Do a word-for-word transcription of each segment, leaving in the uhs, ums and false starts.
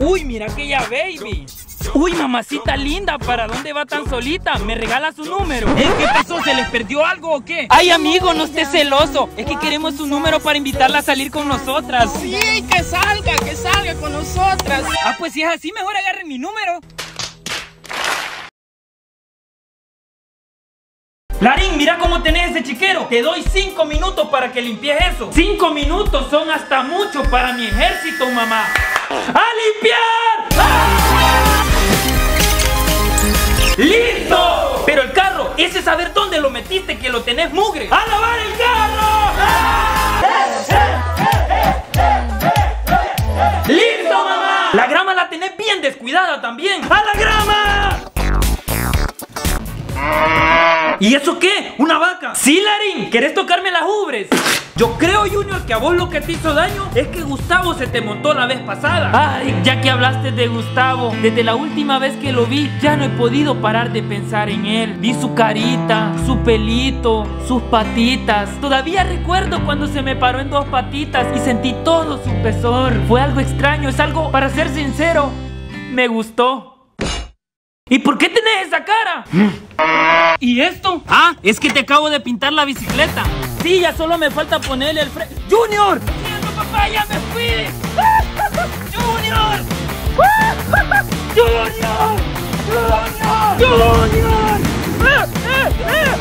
Uy, mira aquella baby. Uy, mamacita linda, ¿para dónde va tan solita? ¿Me regala su número? ¿Eh? ¿Qué pasó? ¿Se les perdió algo o qué? Ay, amigo, no estés celoso. Es que queremos su número para invitarla a salir con nosotras. Sí, que salga, que salga con nosotras. Ah, pues si es así, mejor agarren mi número. Larín, mira cómo tenés ese chiquero. Te doy cinco minutos para que limpies eso. Cinco minutos son hasta mucho para mi ejército, mamá. ¡A limpiar! ¡Ah! ¡Listo! Pero el carro, ese saber dónde lo metiste, que lo tenés mugre. ¡A lavar el carro! ¡Ah! ¡Listo, mamá! La grama la tenés bien descuidada también. ¡A la grama! ¿Y eso qué? ¿Una vaca? Sí, Larín, ¿querés tocarme las ubres? Yo creo, Junior, que a vos lo que te hizo daño es que Gustavo se te montó la vez pasada. Ay, ya que hablaste de Gustavo, desde la última vez que lo vi, ya no he podido parar de pensar en él. Vi su carita, su pelito, sus patitas. Todavía recuerdo cuando se me paró en dos patitas y sentí todo su pesor. Fue algo extraño, es algo, para ser sincero, me gustó. ¿Y por qué tenés esa cara? ¿Y esto? Ah, es que te acabo de pintar la bicicleta. Sí, ya solo me falta ponerle el freno. ¡Junior! ¡Siento, papá! ¡Ya me fui! ¡Junior! ¡Junior! ¡Junior! ¡Junior! ¡Eh, eh, eh!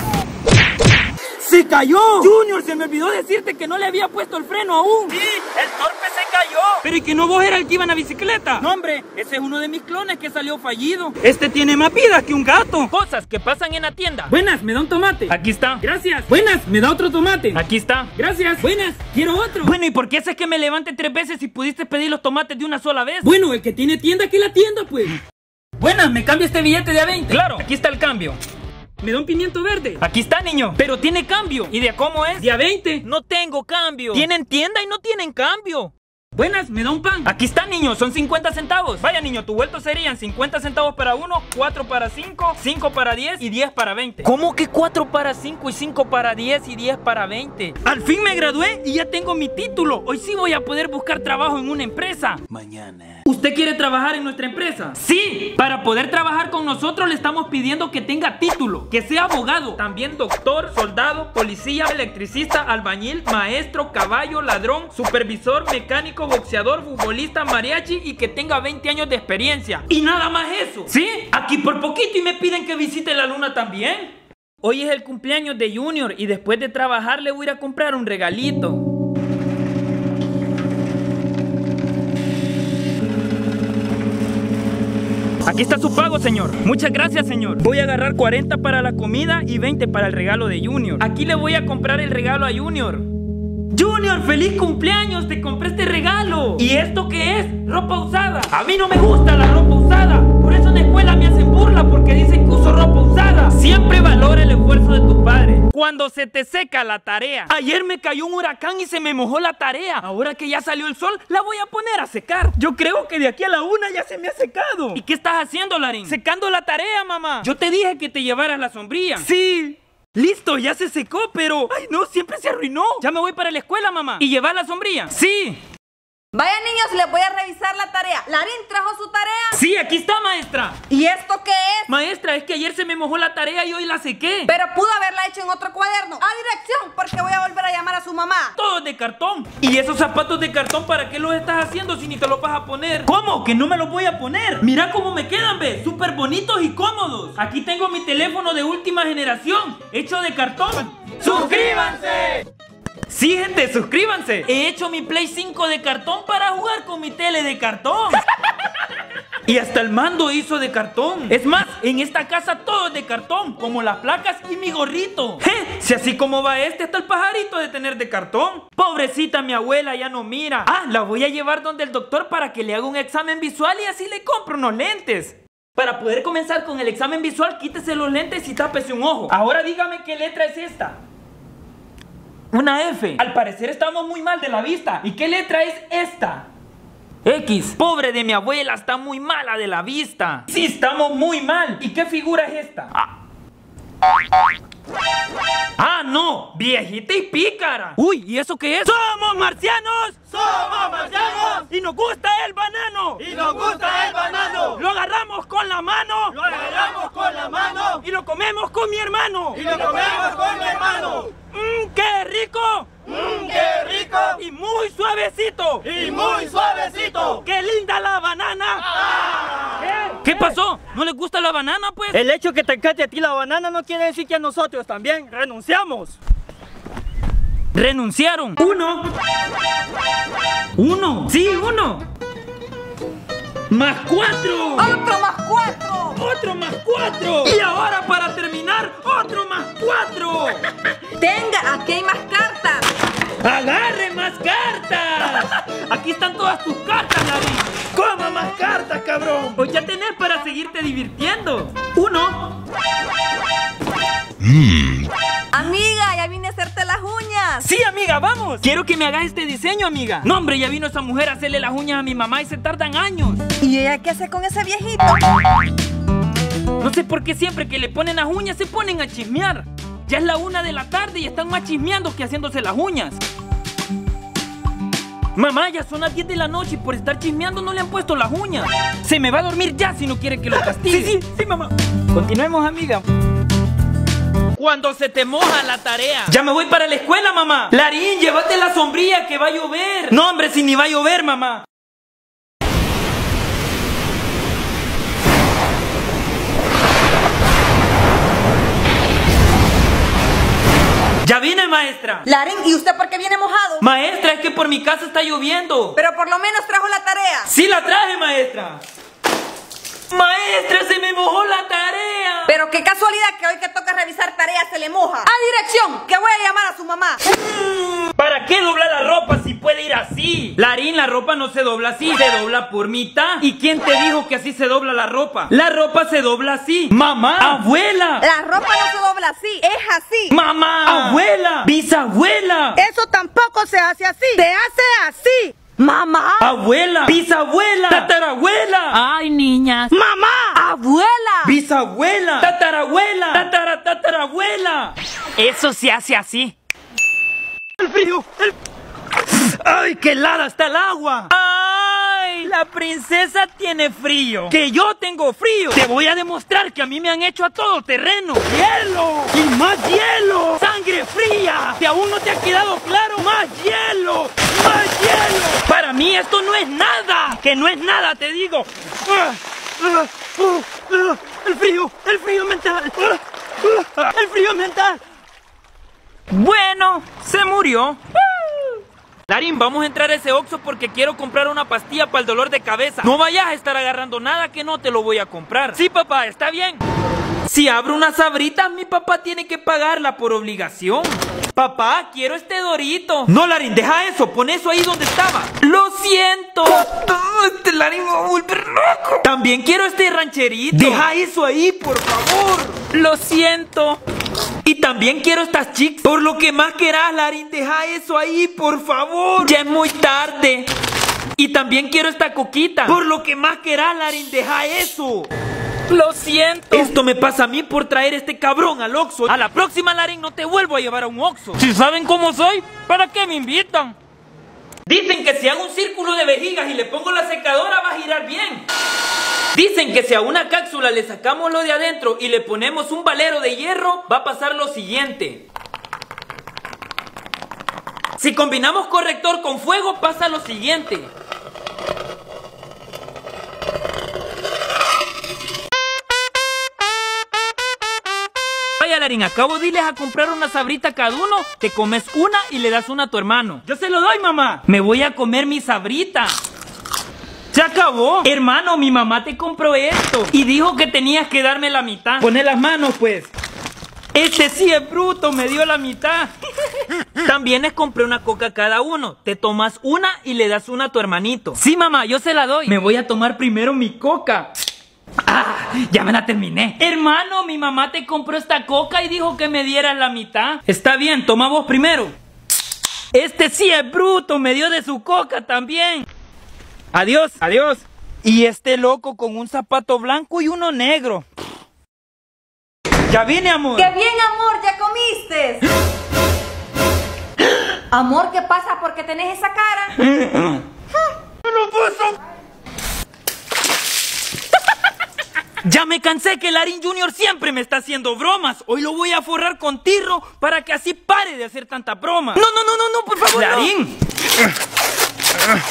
¡Se cayó! ¡Junior! Se me olvidó decirte que no le había puesto el freno aún. Sí, el torpe se cayó. Pero ¿y que no vos era el que iba en la bicicleta? No, hombre, ese es uno de mis clones que salió fallido. Este tiene más vida que un gato. Cosas que pasan en la tienda. Buenas, ¿me da un tomate? Aquí está. Gracias. Buenas, ¿me da otro tomate? Aquí está. Gracias. Buenas, quiero otro. Bueno, ¿y por qué haces que me levante tres veces si pudiste pedir los tomates de una sola vez? Bueno, el que tiene tienda, que la tienda, pues. Buenas, ¿me cambia este billete de a veinte? Claro, aquí está el cambio. ¿Me da un pimiento verde? Aquí está, niño. Pero tiene cambio. ¿Y de a cómo es? De a veinte. No tengo cambio. Tienen tienda y no tienen cambio. Buenas, ¿me da un pan? Aquí está, niño, son cincuenta centavos. Vaya, niño, tu vuelto serían cincuenta centavos para uno, cuatro para cinco, cinco para diez y diez para veinte. ¿Cómo que cuatro para cinco y cinco para diez y diez para veinte? Al fin me gradué y ya tengo mi título. Hoy sí voy a poder buscar trabajo en una empresa. Mañana. ¿Usted quiere trabajar en nuestra empresa? Sí. Para poder trabajar con nosotros le estamos pidiendo que tenga título, que sea abogado, también doctor, soldado, policía, electricista, albañil, maestro, caballo, ladrón, supervisor, mecánico, boxeador, futbolista, mariachi y que tenga veinte años de experiencia. Y nada más eso. ¿Sí? Aquí por poquito y me piden que visite la luna también. Hoy es el cumpleaños de Junior y después de trabajar le voy a ir a comprar un regalito. Aquí está su pago, señor. Muchas gracias, señor. Voy a agarrar cuarenta para la comida y veinte para el regalo de Junior. Aquí le voy a comprar el regalo a Junior. Junior, feliz cumpleaños, te compré este regalo. ¿Y esto qué es? Ropa usada. A mí no me gusta la ropa usada. Por eso en la escuela me hacen burla porque dicen que uso ropa usada. Siempre valora el esfuerzo de tus padres. Cuando se te seca la tarea. Ayer me cayó un huracán y se me mojó la tarea. Ahora que ya salió el sol, la voy a poner a secar. Yo creo que de aquí a la una ya se me ha secado. ¿Y qué estás haciendo, Larín? Secando la tarea, mamá. Yo te dije que te llevaras la sombrilla. Sí. Listo, ya se secó, pero... ¡Ay, no! Siempre se arruinó. Ya me voy para la escuela, mamá. ¿Y llevar la sombrilla? Sí. Vaya, niños, les voy a revisar la tarea. ¿Larín trajo su tarea? Sí, aquí está, maestra. ¿Y esto qué es? Maestra, es que ayer se me mojó la tarea y hoy la sequé. Pero pudo haberla hecho en otro cuaderno. A dirección, porque voy a volver a llamar a su mamá. Todo es de cartón. ¿Y esos zapatos de cartón para qué los estás haciendo si ni te los vas a poner? ¿Cómo? ¿Que no me los voy a poner? Mira cómo me quedan, ve. Súper bonitos y cómodos. Aquí tengo mi teléfono de última generación, hecho de cartón. ¡Suscríbanse! Sí, gente, suscríbanse. He hecho mi Play cinco de cartón para jugar con mi tele de cartón. Y hasta el mando hizo de cartón. Es más, en esta casa todo es de cartón, como las placas y mi gorrito. Je, si así como va este, hasta el pajarito de tener de cartón. Pobrecita, mi abuela ya no mira. Ah, la voy a llevar donde el doctor para que le haga un examen visual y así le compro unos lentes. Para poder comenzar con el examen visual, quítese los lentes y tápese un ojo. Ahora dígame qué letra es esta. Una F. Al parecer estamos muy mal de la vista. ¿Y qué letra es esta? X. Pobre de mi abuela, está muy mala de la vista. Sí, estamos muy mal. ¿Y qué figura es esta? Ah, ah no, viejita y pícara. Uy, ¿y eso qué es? ¡Somos marcianos! ¡Somos marcianos! ¡Y nos gusta el banano! ¡Y con mi hermano. Y lo comemos con mi hermano. Mmm, qué rico. Mmm, qué rico. Y muy suavecito. Y muy suavecito. ¡Qué linda la banana! Ah. ¿Qué? ¿Qué pasó? ¿No les gusta la banana, pues? El hecho que te encante a ti la banana no quiere decir que a nosotros también renunciamos. ¿Renunciaron? Uno. Uno. Sí, uno. Más cuatro. ¡Otro más cuatro! Otro más cuatro. Y ahora para terminar, otro más cuatro. Tenga, aquí hay más cartas. ¡Agarre más cartas! Aquí están todas tus cartas, Larín. ¡Coma más cartas, cabrón! Pues ya tenés para seguirte divirtiendo. Uno. Mm. Amiga, ya vine a hacerte las uñas. Sí, amiga, vamos. Quiero que me hagas este diseño, amiga. No, hombre, ya vino esa mujer a hacerle las uñas a mi mamá y se tardan años. ¿Y ella qué hace con ese viejito? No sé por qué siempre que le ponen las uñas se ponen a chismear. Ya es la una de la tarde y están más chismeando que haciéndose las uñas. Mamá, ya son las diez de la noche y por estar chismeando no le han puesto las uñas. Se me va a dormir ya si no quiere que lo castigue. Sí, sí, sí, mamá. Continuemos, amiga. Cuando se te moja la tarea. Ya me voy para la escuela, mamá. Larín, llévate la sombrilla que va a llover. No, hombre, si ni va a llover, mamá. Ya vine, maestra. Larín, ¿y usted por qué viene mojado? Maestra, es que por mi casa está lloviendo. Pero por lo menos trajo la tarea. Sí la traje, maestra. Maestra, se me mojó la tarea. Pero qué casualidad que hoy que toca revisar tareas se le moja. A dirección, que voy a llamar a su mamá. ¿Para qué doblar la ropa si puede ir así? Larín, la ropa no se dobla así, se dobla por mitad. ¿Y quién te dijo que así se dobla la ropa? La ropa se dobla así. Mamá, abuela. La ropa no se dobla así, es así. Mamá, abuela, bisabuela. Eso tampoco se hace así, se hace así. Mamá, abuela, bisabuela, tatarabuela. Ay, niñas. Mamá, abuela, bisabuela, tatarabuela, tatara, tatarabuela. Eso se hace así. El frío, el... ¡Ay, qué helada está el agua! ¡Ay! La princesa tiene frío. ¡Que yo tengo frío! Te voy a demostrar que a mí me han hecho a todo terreno. ¡Hielo! ¡Y más hielo! ¡Sangre fría! ¿Que aún no te ha quedado claro? ¡Más hielo! ¡Más hielo! Para mí esto no es nada. Que no es nada, te digo. ¡El frío! ¡El frío mental! ¡El frío mental! Bueno, se murió. Larín, vamos a entrar a ese Oxxo porque quiero comprar una pastilla para el dolor de cabeza. No vayas a estar agarrando nada que no te lo voy a comprar. Sí, papá, está bien. Si abro unas sabritas, mi papá tiene que pagarla por obligación. Papá, quiero este Dorito. No, Larín, deja eso, pon eso ahí donde estaba. Lo siento. Este Larín me va a volver loco. También quiero este rancherito. Deja eso ahí, por favor. Lo siento. Y también quiero estas chicas. Por lo que más querás, Larín, deja eso ahí, por favor. Ya es muy tarde. Y también quiero esta coquita. Por lo que más querás, Larín, deja eso. Lo siento. Esto me pasa a mí por traer este cabrón al Oxxo. A la próxima, Larín, no te vuelvo a llevar a un Oxxo. Si saben cómo soy, ¿para qué me invitan? Dicen que si hago un círculo de vejigas y le pongo la secadora va a girar bien. Dicen que si a una cápsula le sacamos lo de adentro y le ponemos un valero de hierro, va a pasar lo siguiente. Si combinamos corrector con fuego, pasa lo siguiente. Vaya, Larín, acabo de irles a comprar una sabrita cada uno. Te comes una y le das una a tu hermano. Yo se lo doy, mamá. Me voy a comer mi sabrita. ¡Se acabó! Hermano, mi mamá te compró esto y dijo que tenías que darme la mitad. Poné las manos, pues. Este sí es bruto, me dio la mitad. También les compré una coca a cada uno. Te tomas una y le das una a tu hermanito. Sí, mamá, yo se la doy. Me voy a tomar primero mi coca. ¡Ah! Ya me la terminé. Hermano, mi mamá te compró esta coca y dijo que me dieras la mitad. Está bien, toma vos primero. Este sí es bruto, me dio de su coca también. Adiós, adiós. Y este loco con un zapato blanco y uno negro. Ya vine, amor. ¡Qué bien, amor! ¿Ya comiste? Amor, ¿qué pasa? ¿Por qué tenés esa cara? ¡Me lo puso! Ya me cansé que Larín Junior siempre me está haciendo bromas. Hoy lo voy a forrar con tirro para que así pare de hacer tanta broma. No, no, no, no, no, por favor. Larín. No.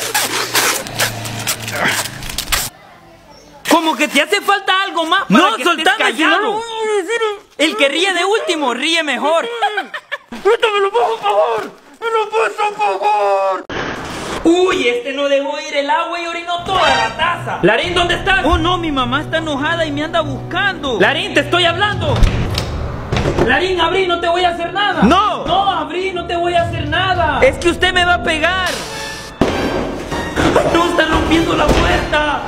Como que te hace falta algo más para no, que soltame, estés callado. si no lo voy a decir. El que ríe de último, ríe mejor. ¡Métamelo, por favor! ¡Me lo pasa, por favor! Uy, este no dejó ir el agua y orinó toda la taza. Larín, ¿dónde estás? Oh, no, mi mamá está enojada y me anda buscando. Larín, te estoy hablando. Larín, abrí, no te voy a hacer nada. No. No, abrí, no te voy a hacer nada. Es que usted me va a pegar. No, está rompiendo la puerta.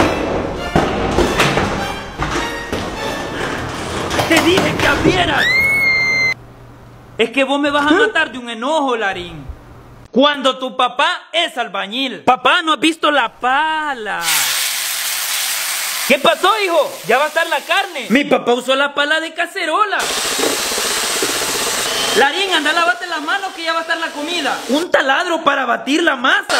Te dije que abrieras. Es que vos me vas a matar de un enojo, Larín. Cuando tu papá es albañil. Papá, ¿no has visto la pala? ¿Qué pasó, hijo? Ya va a estar la carne. Mi papá usó la pala de cacerola. Larín, anda, lávate las manos que ya va a estar la comida. Un taladro para batir la masa.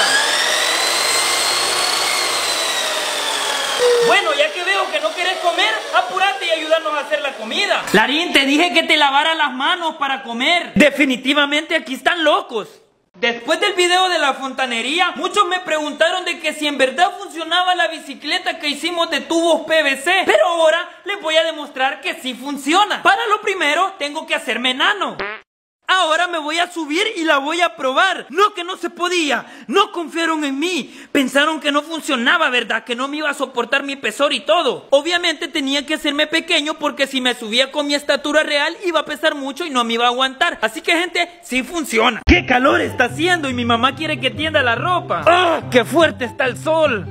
Bueno, ya que veo que no querés comer, apúrate y ayúdanos a hacer la comida. Larín, te dije que te lavara las manos para comer. Definitivamente aquí están locos. Después del video de la fontanería, muchos me preguntaron de que si en verdad funcionaba la bicicleta que hicimos de tubos P V C. Pero ahora les voy a demostrar que sí funciona. Para lo primero, tengo que hacerme enano. Ahora me voy a subir y la voy a probar. No, que no se podía. No confiaron en mí. Pensaron que no funcionaba, ¿verdad? Que no me iba a soportar mi pesor y todo. Obviamente tenía que hacerme pequeño porque si me subía con mi estatura real iba a pesar mucho y no me iba a aguantar. Así que, gente, sí funciona. ¡Qué calor está haciendo! Y mi mamá quiere que tienda la ropa. ¡Ah! ¡Qué fuerte está el sol!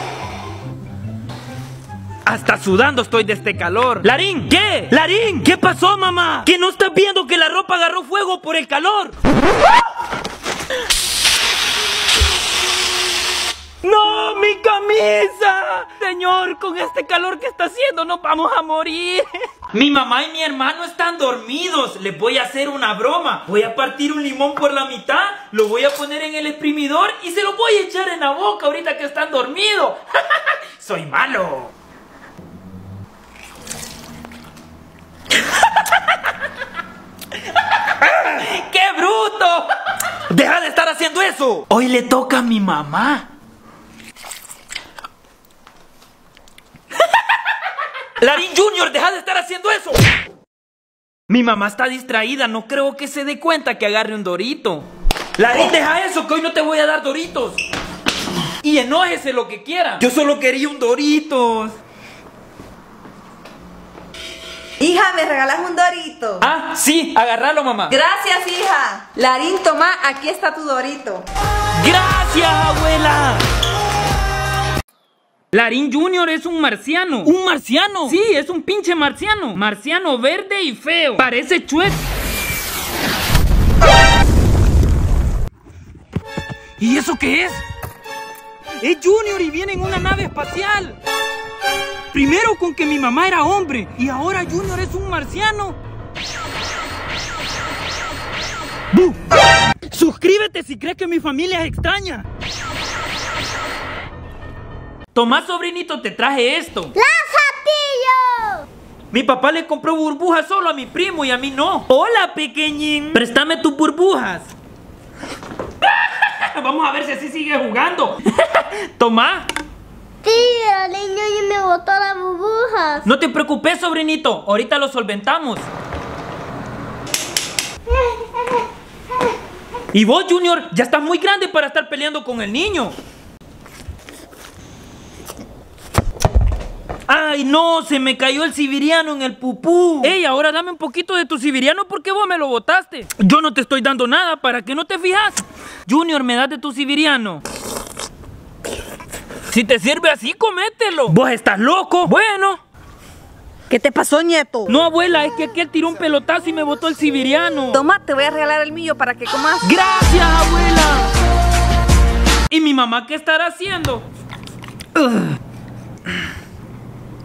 Hasta sudando estoy de este calor. ¡Larín! ¿Qué? ¡Larín! ¿Qué pasó, mamá? ¿Que no estás viendo que la ropa agarró fuego por el calor? ¡No, mi camisa! Señor, con este calor que está haciendo nos vamos a morir. Mi mamá y mi hermano están dormidos. Les voy a hacer una broma. Voy a partir un limón por la mitad, lo voy a poner en el exprimidor y se lo voy a echar en la boca ahorita que están dormidos. Soy malo. ¡Qué bruto! ¡Deja de estar haciendo eso! Hoy le toca a mi mamá. Larín Junior, deja de estar haciendo eso. Mi mamá está distraída, no creo que se dé cuenta que agarre un dorito. Larín, deja eso, que hoy no te voy a dar doritos. Y enójese lo que quiera. Yo solo quería un doritos. Hija, ¿me regalas un dorito? Ah, sí, agárralo, mamá. Gracias, hija. Larín, toma, aquí está tu dorito. ¡Gracias, abuela! Larín Junior es un marciano. ¿Un marciano? Sí, es un pinche marciano. Marciano verde y feo. Parece chueco. ¿Y eso qué es? Es Junior y viene en una nave espacial. Primero con que mi mamá era hombre y ahora Junior es un marciano. ¡Bu! Suscríbete si crees que mi familia es extraña. Tomás, sobrinito, te traje esto. ¡Lazatillo! Mi papá le compró burbujas solo a mi primo y a mí no. Hola, pequeñín. Préstame tus burbujas. Vamos a ver si así sigue jugando. Tomá. Tío, el niño ya me botó las burbujas. No te preocupes, sobrinito. Ahorita lo solventamos. Y vos, Junior, ya estás muy grande para estar peleando con el niño. ¡Ay, no! Se me cayó el sibiriano en el pupú. ¡Ey, ahora dame un poquito de tu sibiriano porque vos me lo botaste! Yo no te estoy dando nada, ¿para qué no te fijas? Junior, ¿me das de tu sibiriano? Si te sirve así, comételo. ¿Vos estás loco? Bueno. ¿Qué te pasó, nieto? No, abuela, es que aquel tiró un pelotazo y me botó el sibiriano. Toma, te voy a regalar el mío para que comas. ¡Gracias, abuela! ¿Y mi mamá qué estará haciendo? Ugh.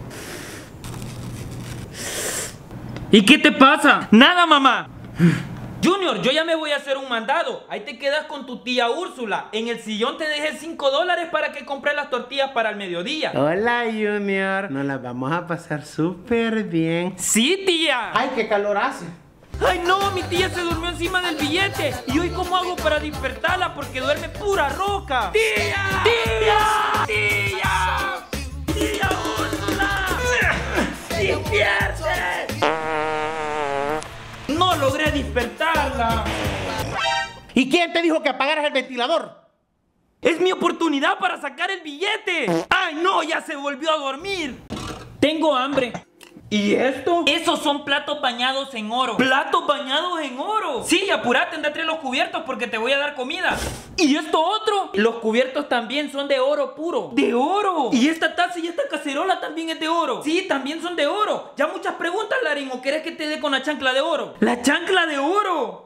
¿Y qué te pasa? Nada, mamá. Junior, yo ya me voy a hacer un mandado. Ahí te quedas con tu tía Úrsula. En el sillón te dejé cinco dólares para que compres las tortillas para el mediodía. Hola, Junior. Nos las vamos a pasar súper bien. Sí, tía. Ay, qué calor hace. Ay, no, mi tía se durmió encima del billete. ¿Y hoy cómo hago para despertarla? Porque duerme pura roca. ¡Tía! ¡Tía! ¡Tía! ¡Tía Úrsula! ¡Despierte! No logré despertarla. ¿Y quién te dijo que apagaras el ventilador? Es mi oportunidad para sacar el billete. ¡Ay, no! Ya se volvió a dormir. Tengo hambre. ¿Y esto? Esos son platos bañados en oro. ¿Platos bañados en oro? Sí, apurate, anda a traer los cubiertos porque te voy a dar comida. ¿Y esto otro? Los cubiertos también son de oro puro. ¿De oro? ¿Y esta taza y esta cacerola también es de oro? Sí, también son de oro. Ya muchas preguntas, Larín. ¿O querés que te dé con la chancla de oro? ¡La chancla de oro!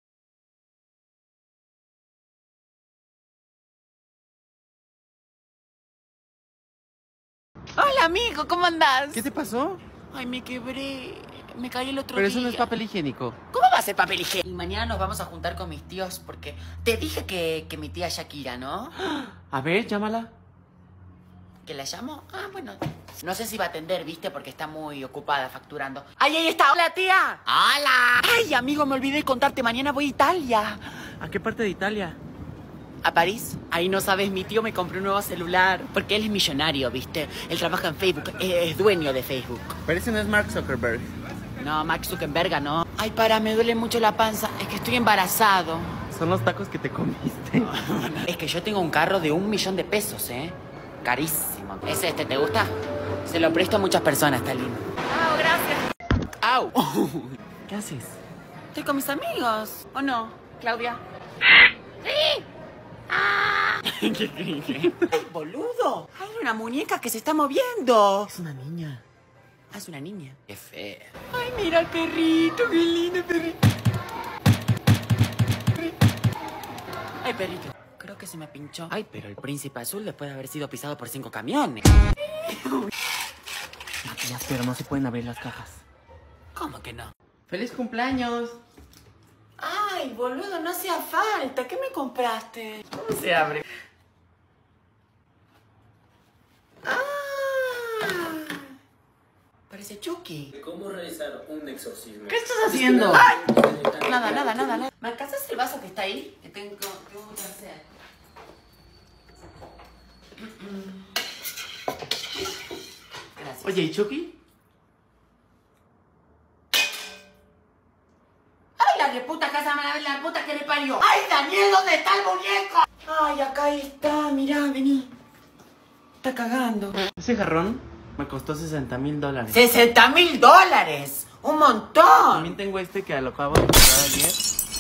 Hola, amigo, ¿cómo andás? ¿Qué te pasó? Ay, me quebré. Me caí el otro Pero día. eso no es papel higiénico. ¿Cómo va a ser papel higiénico? Y mañana nos vamos a juntar con mis tíos porque te dije que, que mi tía Shakira, ¿no? A ver, llámala. ¿Que la llamo? Ah, bueno. No sé si va a atender, ¿viste? Porque está muy ocupada facturando. ¡Ay, ahí está! ¡Hola, tía! ¡Hola! Ay, amigo, me olvidé de contarte. Mañana voy a Italia. ¿A qué parte de Italia? ¿A París? Ahí no sabes, mi tío me compró un nuevo celular. Porque él es millonario, ¿viste? Él trabaja en Facebook, es dueño de Facebook. Pero ese no es Mark Zuckerberg. No, Max Zuckerberg, no. Ay, para, me duele mucho la panza. Es que estoy embarazado. Son los tacos que te comiste. Es que yo tengo un carro de un millón de pesos, ¿eh? Carísimo. ¿Es este? ¿Te gusta? Se lo presto a muchas personas, está lindo. ¡Au, gracias! ¡Au! ¿Qué haces? Estoy con mis amigos, ¿o no, Claudia? ¡Sí! ¡Ah! ¿Qué crees? ¡Ay, boludo! ¡Hay una muñeca que se está moviendo! Es una niña. Ah, es una niña. ¡Qué fea! ¡Ay, mira el perrito! ¡Qué lindo perrito! ¡Ay, perrito! Creo que se me pinchó. Ay, pero el príncipe azul después de haber sido pisado por cinco camiones. Matías, pero no se pueden abrir las cajas. ¿Cómo que no? ¡Feliz cumpleaños! Ay, boludo, no hacía falta. ¿Qué me compraste? ¿Cómo se abre? ¡Ah! Parece Chucky. ¿Cómo realizar un exorcismo? ¿Qué estás haciendo? ¡Ay! Nada, nada, nada, nada. ¿Me alcanzas el vaso que está ahí? Que tengo, tengo que hacer. Gracias. Oye, ¿y Chucky? ¡Ay, la reputa casa, la puta que le parió! ¡Ay, Daniel, ¿dónde está el muñeco? ¡Ay, acá está! Mirá, vení. Está cagando. Ese jarrón me costó sesenta mil dólares. ¡sesenta mil dólares! ¡Un montón! También tengo este que lo acabo de comprar ayer.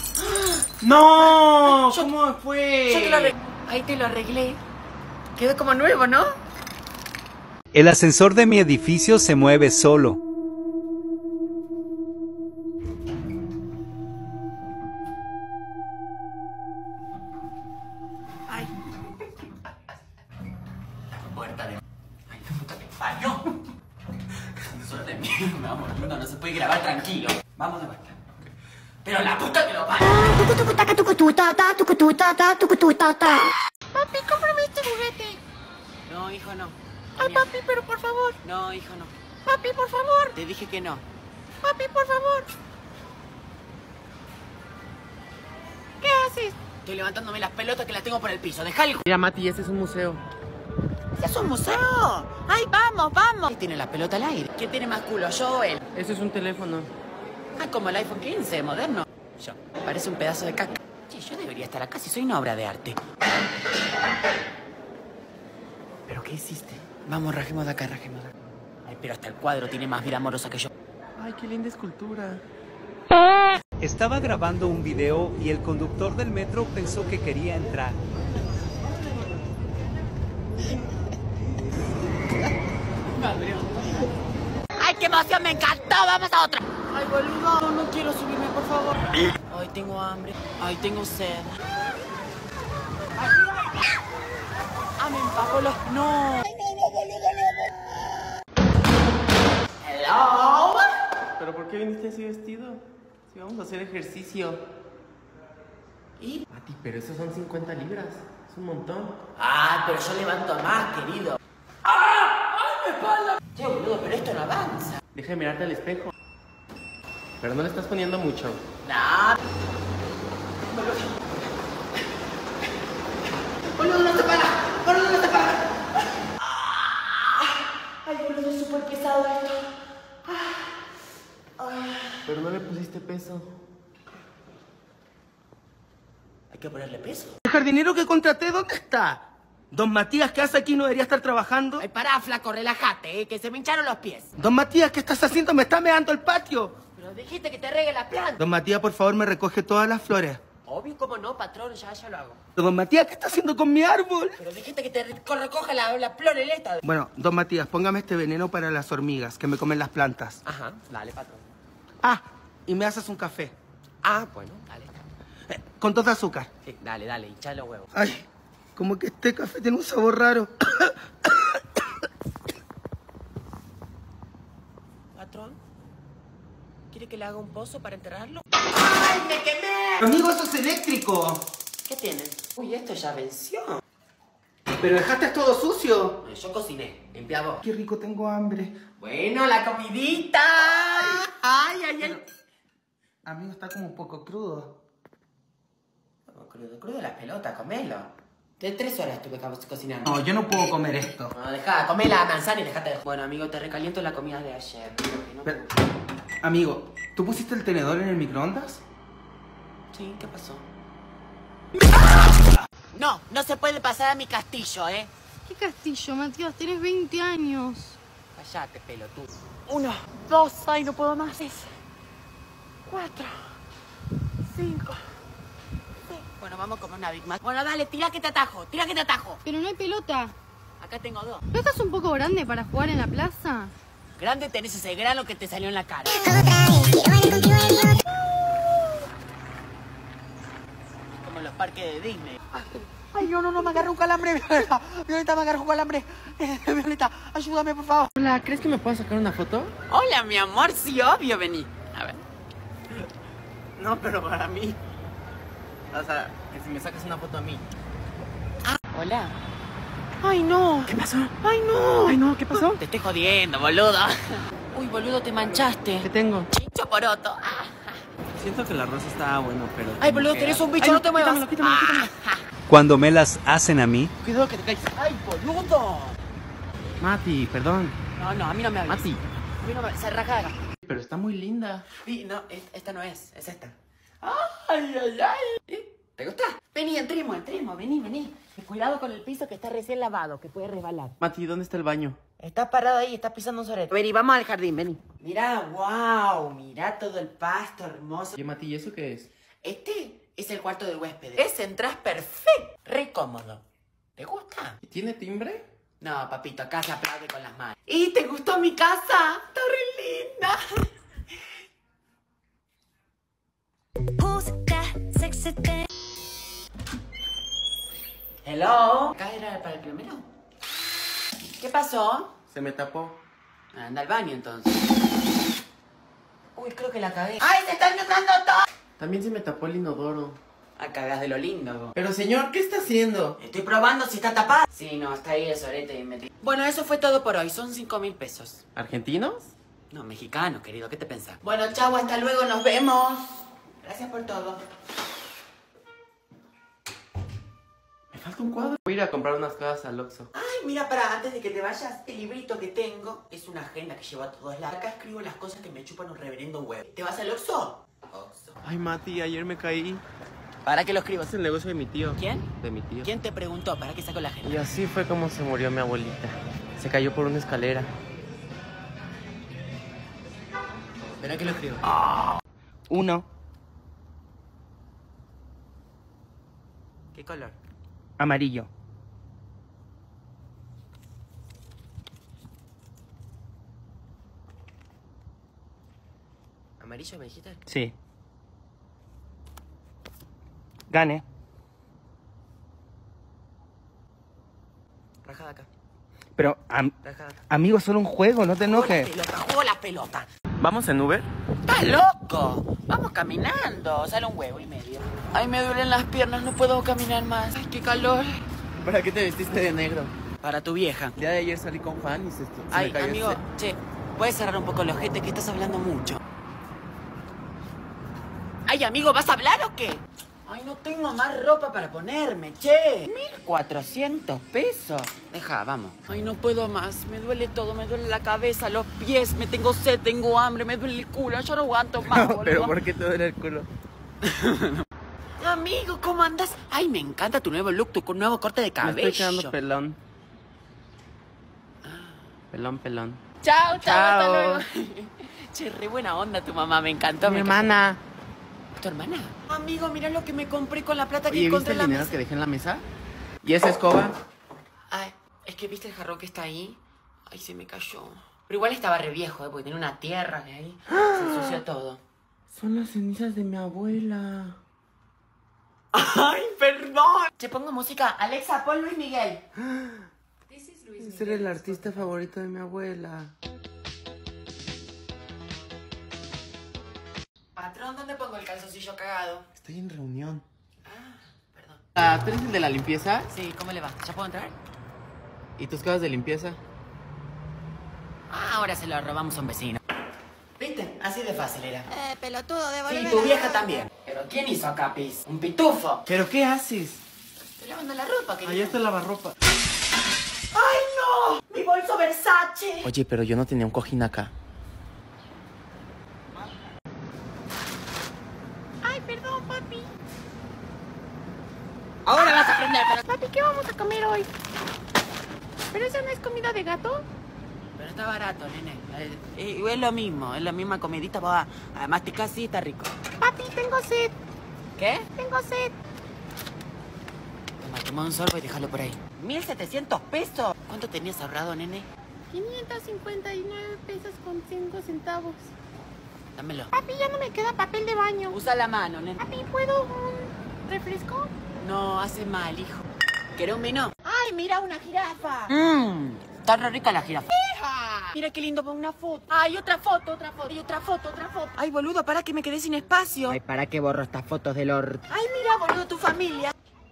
¡No! Yo- ¿Cómo fue? Yo te lo arreglé. Ahí te lo arreglé. Quedó como nuevo, ¿no? El ascensor de mi edificio se mueve solo. Ay. Puerta de... Ay, la puta que falló. Suerte mía, mi amor. No, no se puede grabar tranquilo. Vamos de vuelta. Pero la puta que lo parió. Papi, cómprame este juguete. No, hijo, no. Ay, papi, pero por favor. No, hijo, no. Papi, por favor. Te dije que no. Papi, por favor. ¿Qué haces? Estoy levantándome las pelotas que las tengo por el piso. Dejá el... Mira, Mati, este es un museo. ¡Ese es un museo! ¡Ay, vamos, vamos! ¿Quién tiene la pelota al aire? ¿Quién tiene más culo, yo o él? Ese es un teléfono. Ah, como el iPhone quince, moderno. Yo. Parece un pedazo de caca. Che, yo debería estar acá si soy una obra de arte. ¿Pero qué hiciste? Vamos, rajemos de acá, rajemos de acá. Ay, pero hasta el cuadro tiene más vida amorosa que yo. Ay, qué linda escultura. Estaba grabando un video y el conductor del metro pensó que quería entrar. ¡Ay, qué emoción! ¡Me encantó! ¡Vamos a otra! ¡Ay, boludo! No, no quiero subirme, por favor. Ay, tengo hambre. Ay, tengo sed. Ay, ¡ah, me empapó los... ¡No! ¡Ay, no, no, boludo, no! ¡Hello! ¿Pero por qué viniste así vestido? Que vamos a hacer ejercicio. ¿Y? Mati, pero esos son cincuenta libras. Es un montón. Ah, pero yo levanto más, querido. ¡Ah! ¡Ay, mi espalda! Che, boludo, pero esto no avanza. Deja de mirarte al espejo. Pero no le estás poniendo mucho. Nah. Boludo, no te para. Boludo, no te para. Ay, boludo, es súper pesado esto. Pero no le pusiste peso. Hay que ponerle peso. ¿El jardinero que contraté dónde está? Don Matías, ¿qué hace aquí? ¿No debería estar trabajando? Ay, pará, flaco, relájate, eh, que se me hincharon los pies. Don Matías, ¿qué estás haciendo? Me está meando el patio. Pero dijiste que te regue la planta. Don Matías, por favor, me recoge todas las flores. Obvio, cómo no, patrón, ya, ya lo hago. Don Matías, ¿qué está haciendo con mi árbol? Pero dijiste que te recoja la, la floreleta. Bueno, don Matías, póngame este veneno para las hormigas que me comen las plantas. Ajá, dale, patrón. Ah, y me haces un café. Ah, bueno, dale. Eh, con todo azúcar. Sí, dale, dale, hincha los huevos. Ay, como que este café tiene un sabor raro. Patrón, ¿quiere que le haga un pozo para enterrarlo? ¡Ay, me quemé! Amigo, eso es eléctrico. ¿Qué tiene? Uy, esto ya venció. Pero dejaste todo sucio. Yo cociné, limpia vos. Qué rico, tengo hambre. Bueno, la comidita. Ay, ay, ay. Amigo, está como un poco crudo. Oh, crudo, crudo la pelota, comelo. De tres horas estuve cocinando. No, yo no puedo comer esto. No, dejá, comé la manzana y dejate de... Bueno, amigo, te recaliento la comida de ayer. No Pero, amigo, ¿tú pusiste el tenedor en el microondas? Sí, ¿qué pasó? No, no se puede pasar a mi castillo, ¿eh? ¿Qué castillo, Matías? Tienes veinte años. Cállate, pelotudo. Uno, dos, ay, no puedo más. Tres, cuatro, cinco, seis. Bueno, vamos a comer una Big Mac. Bueno, dale, tira que te atajo, tira que te atajo. Pero no hay pelota. Acá tengo dos. ¿No estás un poco grande para jugar en la plaza? Grande tenés ese grano que te salió en la cara. Como en los parques de Disney. Ay, no, no, no, me agarró un calambre, Violeta. Violeta, me agarró un calambre. Eh, Violeta, ayúdame, por favor. Hola, ¿crees que me puedas sacar una foto? Hola, mi amor, sí, obvio, vení. A ver. No, pero para mí. O sea, que si me sacas una foto a mí. Ah, hola. Ay, no. ¿Qué pasó? Ay, no. Ay, no, ¿qué pasó? Te estoy jodiendo, boludo. Uy, boludo, te manchaste. ¿Qué tengo? Chincho poroto. Ah. Siento que el arroz estaba bueno, pero... Ay, boludo, tenés un bicho, Ay, no te muevas. Quítamelo, quítamelo, quítamelo. Ah. Cuando me las hacen a mí, Cuidado que te caes. Ay, boludo. Mati, perdón. No, no, a mí no me hables. Mati. A mí no me... Se raja de acá. Pero está muy linda. Sí, no, esta no es, es esta. Ay, ay, ay. ¿Te gusta? Vení, entremos, entremos, vení, vení. Cuidado con el piso que está recién lavado, que puede resbalar. Mati, ¿dónde está el baño? Estás parado ahí, estás pisando un sorete. Vení, vamos al jardín, vení. Mirá, wow, mirá todo el pasto hermoso. Oye, Mati, ¿y eso qué es? Este es el cuarto del huésped. Ese entras perfecto, re cómodo. ¿Te gusta? ¿Y tiene timbre? No, papito, acá se aplaude con las manos. ¿Y te gustó mi casa? Está re linda. Hello. ¿Acá era para el primero? ¿Qué pasó? Se me tapó. Anda al baño entonces. Uy, creo que la cagué. ¡Ay, se está inundando todo! También se me tapó el inodoro. Ah, cagás de lo lindo. Pero señor, ¿qué está haciendo? Estoy probando si está tapada. Sí, no, está ahí el sorete y metí. Bueno, eso fue todo por hoy. Son cinco mil pesos. ¿Argentinos? No, mexicanos, querido. ¿Qué te pensás? Bueno, chau, hasta luego. Nos vemos. Gracias por todo. Me falta un cuadro. Voy a ir a comprar unas cosas al Oxxo. Ay, mira, para antes de que te vayas, el librito que tengo es una agenda que llevo a todos lados. Acá escribo las cosas que me chupan un reverendo huevo. ¿Te vas al Oxxo? Oxxo. Ay, Mati, ayer me caí. ¿Para qué lo escribo? Es el negocio de mi tío. ¿Quién? De mi tío. ¿Quién te preguntó? ¿Para qué saco la agenda? Y así fue como se murió mi abuelita. Se cayó por una escalera. ¿Para qué lo escribo? Uno. ¿Qué color? Amarillo. ¿Amarillo me dijiste? Sí. Gane. Raja de acá. Pero, am Raja de acá. amigo, solo un juego, no te enojes. Juego la pelota, juego la pelota. ¿Vamos en Uber? ¡Estás loco! Vamos caminando. Sale un huevo y medio. Ay, me duelen las piernas, no puedo caminar más. Ay, qué calor. ¿Para qué te vestiste de negro? Para tu vieja. El día de ayer salí con Juan y se, se Ay, me cayó amigo, este. che, ¿puedes cerrar un poco el ojete que estás hablando mucho? Ay, amigo, ¿vas a hablar o qué? Ay, no tengo más ropa para ponerme, che. mil cuatrocientos pesos. Deja, vamos. Ay, no puedo más. Me duele todo. Me duele la cabeza, los pies. Me tengo sed, tengo hambre. Me duele el culo. Yo no aguanto más, boludo. ¿Pero por qué te duele el culo? Amigo, ¿cómo andas? Ay, me encanta tu nuevo look, tu nuevo corte de cabello. Me estoy quedando pelón. Pelón, pelón. Chao, chao, Chao. hasta luego. Che, re buena onda tu mamá. Me encantó. Mi me hermana. encantó. ¿Tu hermana? Amigo, mira lo que me compré con la plata que Oye, encontré ¿viste en el la dinero mesa. que dejé en la mesa? ¿Y esa escoba? Ay, es que viste el jarrón que está ahí. Ay, se me cayó. Pero igual estaba re viejo, ¿eh? Porque tenía una tierra de ahí. Se ensució todo. Son las cenizas de mi abuela. Ay, perdón. Te pongo música. Alexa, pon Luis Miguel. Ese era el artista favorito de mi abuela. Patrón, ¿dónde pongo el calzoncillo cagado? Estoy en reunión. Ah, perdón. Ah, ¿tú eres el de la limpieza? Sí, ¿cómo le va? ¿Ya puedo entrar? ¿Y tus cosas de limpieza? Ah, ahora se lo robamos a un vecino. ¿Viste? Así de fácil era. Eh, pelotudo, devolver. Sí, tu vieja también. ¿Pero quién hizo acá, pis? ¿Un pitufo? ¿Pero qué haces? Estoy lavando la ropa, querido. Allá está el lavarropa. ¡Ay, no! ¡Mi bolso Versace! Oye, pero yo no tenía un cojín acá. Ay, perdón, papi. Ahora vas a aprender, pero... Papi, ¿qué vamos a comer hoy? ¿Pero eso no es comida de gato? Pero está barato, nene. Eh, es lo mismo, es la misma comidita. Vos a, a masticar así, está rico. Papi, tengo sed. ¿Qué? Tengo sed. Toma, toma un sorbo y déjalo por ahí. ¿mil setecientos pesos? ¿Cuánto tenías ahorrado, nene? quinientos cincuenta y nueve pesos con cinco centavos. Dámelo. Papi, ya no me queda papel de baño. Usa la mano, nene. Papi, ¿puedo un refresco? No, hace mal, hijo. ¿Querés un vino? Ay, mira, una jirafa. Mmm, está re rica la jirafa. ¡Hija! Mira qué lindo para una foto. Ay, otra foto, otra foto, y otra foto, otra foto. Ay, boludo, para que me quedé sin espacio. Ay, ¿para qué borro estas fotos del orto? Ay, mira, boludo, tu familia.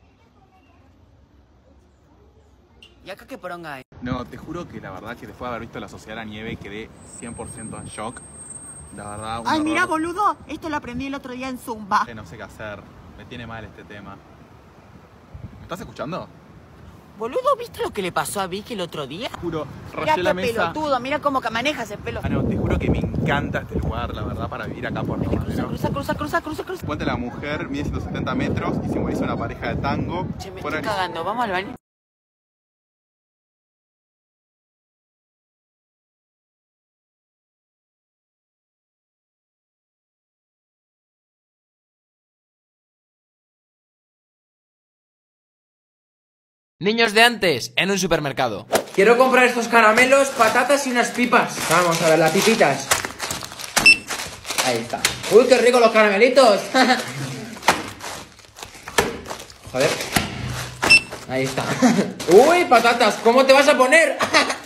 ¿Y acá qué poronga hay? No, te juro que la verdad que después de haber visto La Sociedad de la Nieve quedé cien por ciento en shock. La verdad, un Ay, horror. mira, boludo, esto lo aprendí el otro día en Zumba. Eh, No sé qué hacer, me tiene mal este tema. ¿Me estás escuchando? Boludo, ¿viste lo que le pasó a Vicky el otro día? Juro, Mira rayé la qué mesa. pelotudo, mira cómo manejas el pelo. Ah, no, te juro que me encanta este lugar, la verdad, para vivir acá por lo Cruza, menos. cruza, cruza, cruza, cruza, cruza. Cuenta la mujer, mide ciento setenta metros y simboliza una pareja de tango. Che, me Fuera estoy de- cagando, vamos al baño. Niños de antes, en un supermercado. Quiero comprar estos caramelos, patatas y unas pipas. Vamos a ver las pipitas. Ahí está. Uy, qué rico los caramelitos. Joder. Ahí está. Uy, patatas, ¿cómo te vas a poner?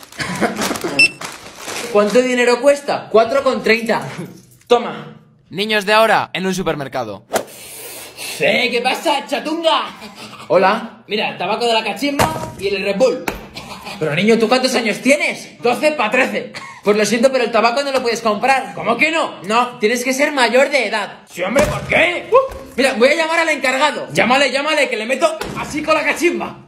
¿Cuánto dinero cuesta? cuatro con treinta. Toma. Niños de ahora, en un supermercado. ¿Eh? ¿Qué pasa, chatunga? Hola. Mira, el tabaco de la cachimba y el Red Bull. Pero niño, ¿tú cuántos años tienes? doce para trece. Pues lo siento, pero el tabaco no lo puedes comprar. ¿Cómo que no? No, tienes que ser mayor de edad. Sí, hombre, ¿por qué? Uh, mira, voy a llamar al encargado. Llámale, llámale, que le meto así con la cachimba.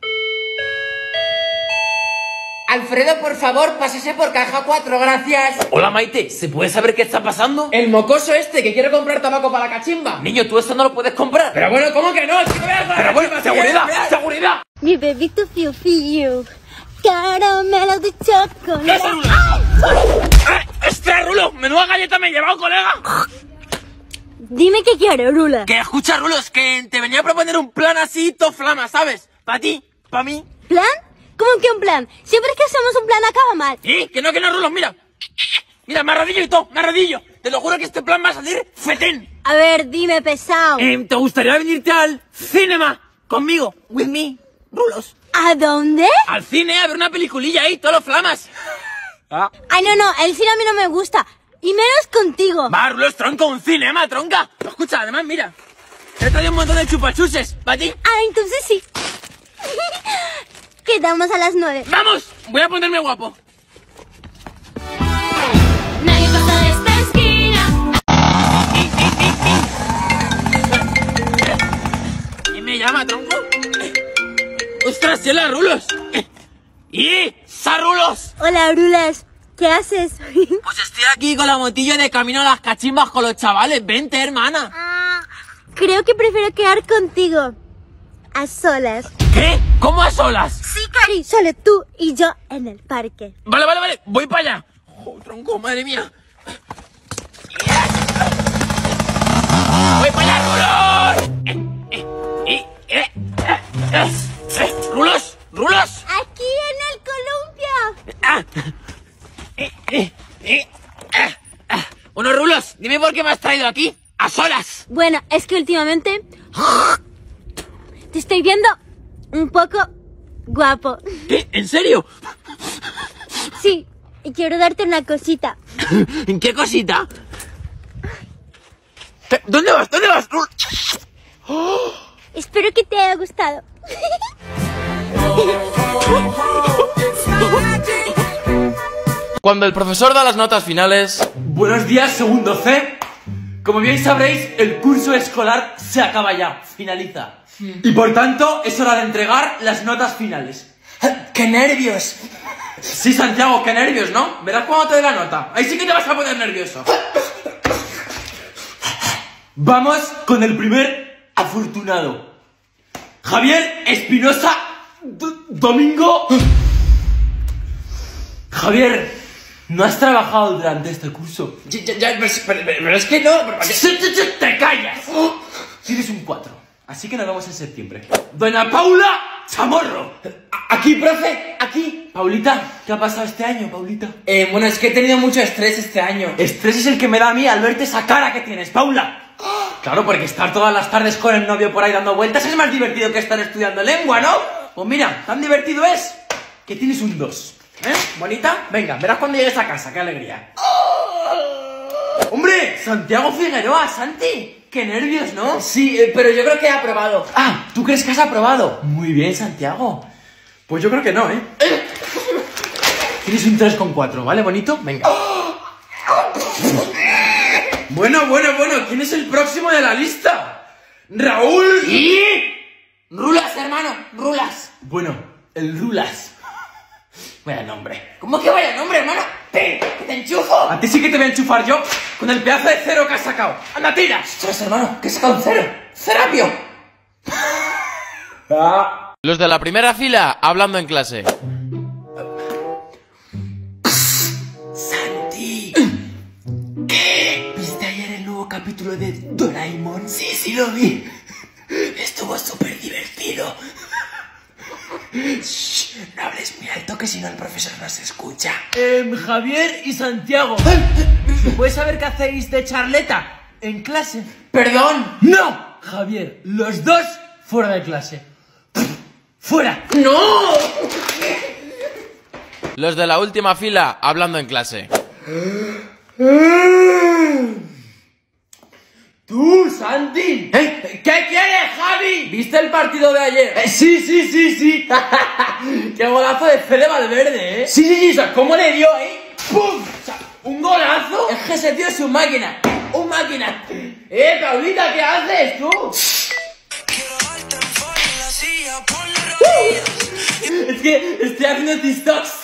Alfredo, por favor, pásese por caja cuatro, gracias. Hola, Maite, ¿se puede saber qué está pasando? El mocoso este que quiere comprar tabaco para la cachimba. Niño, tú eso no lo puedes comprar. Pero bueno, ¿cómo que no? Si no veas la Pero bueno, cachimba, seguridad, si quieres, seguridad. Mi bebito fiu fiu, caramelo de chocolate. ¿Qué es eso? ¡Eh! ¡Espera, Rulo! ¡Menuda galleta me he llevado, colega! Dime qué quieres, Rula. Que escucha, Rulo, es que te venía a proponer un plan así, to flama, ¿sabes? Para ti, para mí. ¿Plan? ¿Cómo que un plan? Siempre que hacemos un plan acaba mal. ¿Y? Que no, que no, Rulo, mira. Mira, me arrodillo y todo, me arrodillo. Te lo juro que este plan va a salir fetén. A ver, dime, pesado. Eh, ¿Te gustaría venirte al cinema conmigo? With me, Rulos. ¿A dónde? Al cine, a ver una peliculilla ahí, todos los flamas. Ah. Ay, no, no, el cine a mí no me gusta. Y menos contigo. Va, Rulos, tronco, un cinema, tronca. Escucha, además, mira. Te he traído un montón de chupachuses. ¿Para ti? Ah, entonces sí. Quedamos a las nueve. ¡Vamos! Voy a ponerme guapo. Nadie pasa de esta esquina. ¿Quién me llama, tronco? ¡Ostras, si es la Rulos! ¡Y! ¡Sa Rulos! Hola, Rulas. ¿Qué haces? Pues estoy aquí con la motillo de camino a las cachimbas con los chavales. Vente, hermana. Ah, creo que prefiero quedar contigo. A solas. ¿Qué? ¿Cómo a solas? Sí, Cari. Solo tú y yo en el parque. Vale, vale, vale. Voy para allá. Oh, tronco, madre mía. ¡Voy para allá, Rulos! Eh, eh, eh, eh, eh, eh. ¡Rulos! ¡Rulos! Aquí en el columpio. Ah. Eh, eh, eh, eh, eh. Bueno, Rulos, dime por qué me has traído aquí, a solas. Bueno, es que últimamente te estoy viendo un poco guapo. ¿Qué? ¿En serio? Sí, y quiero darte una cosita. ¿En qué cosita? ¿Dónde vas? ¿Dónde vas? Oh. Espero que te haya gustado. Cuando el profesor da las notas finales... Buenos días, segundo C. Como bien sabréis, el curso escolar se acaba ya, finaliza. Y por tanto, es hora de entregar las notas finales. ¡Qué nervios! Sí, Santiago, qué nervios, ¿no? Verás cuando te dé la nota. Ahí sí que te vas a poner nervioso. Vamos con el primer afortunado. Javier Espinosa Domingo. Javier, no has trabajado durante este curso. Ya, ya, ya pero, pero, pero es que no... ¡Te callas! Tienes un cuatro, así que nos vemos en septiembre. Doña Paula Chamorro. Aquí, profe, aquí. Paulita, ¿qué ha pasado este año, Paulita? Eh, bueno, es que he tenido mucho estrés este año. Estrés es el que me da a mí al verte esa cara que tienes, Paula. Claro, porque estar todas las tardes con el novio por ahí dando vueltas es más divertido que estar estudiando lengua, ¿no? Pues mira, tan divertido es que tienes un dos. ¿Eh? ¿Bonita? Venga, verás cuando llegues a casa, qué alegría. ¡Hombre! Santiago Figueroa, Santi. Qué nervios, ¿no? Sí, eh, pero yo creo que he aprobado. Ah, ¿tú crees que has aprobado? Muy bien, Santiago. Pues yo creo que no, ¿eh? Tienes un tres coma cuatro, ¿vale, bonito? Venga. Bueno, bueno, bueno, ¿quién es el próximo de la lista? ¡Raúl! ¿Y? Rulas, hermano, Rulas. Bueno, el Rulas. Vaya nombre. ¿Cómo que vaya nombre, hermano? ¡Te, te enchufo! A ti sí que te voy a enchufar yo con el pedazo de cero que has sacado. ¡Anda, tira! ¡Ostras, hermano! ¿Qué has sacado un cero? ¡Cerapio! Ah. Los de la primera fila hablando en clase. Santi, ¿qué? ¿Viste ayer el nuevo capítulo de Doraemon? Sí, sí lo vi. Estuvo súper divertido. Shh, no hables muy alto que si no el profesor nos escucha. Eh, Javier y Santiago, ¿puedes saber qué hacéis de charleta en clase? ¿Perdón? ¡No! Javier, los dos fuera de clase. ¡Fuera! ¡No! Los de la última fila hablando en clase. ¡Tú, Santi! ¿Eh? ¿Qué quieres, Javi? ¿Viste el partido de ayer? Eh, sí, sí, sí, sí. ¡Qué golazo de Fede Valverde, eh! Sí, sí, sí, o sea, ¿cómo le dio, eh? ¡Pum! O sea, ¡un golazo! Es que ese tío es un máquina. ¡Un máquina! ¡Eh, Paulita, qué haces tú! Es que estoy haciendo TikToks.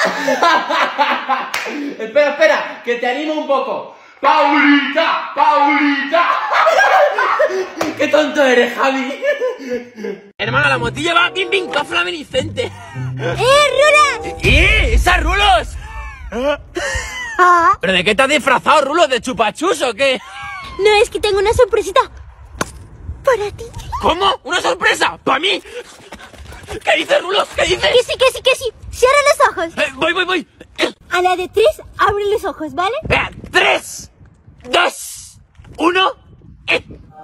Espera, espera, que te animo un poco. ¡Paulita! ¡Paulita! ¡Qué tonto eres, Javi! Hermano, la motilla va pim pim, que flaminiscente. ¡Eh, Rulas! ¡Eh, esas Rulos! ¿Pero de qué te has disfrazado, Rulos? ¿De chupachus o qué? No, es que tengo una sorpresita para ti. ¿Cómo? ¿Una sorpresa? ¿Para mí? ¿Qué dices, Rulos? ¿Qué dices? Que sí, que sí, que sí. Cierra los ojos. Eh, voy, voy, voy. A la de tres, abre los ojos, ¿vale? Venga, tres, dos, uno. Eh.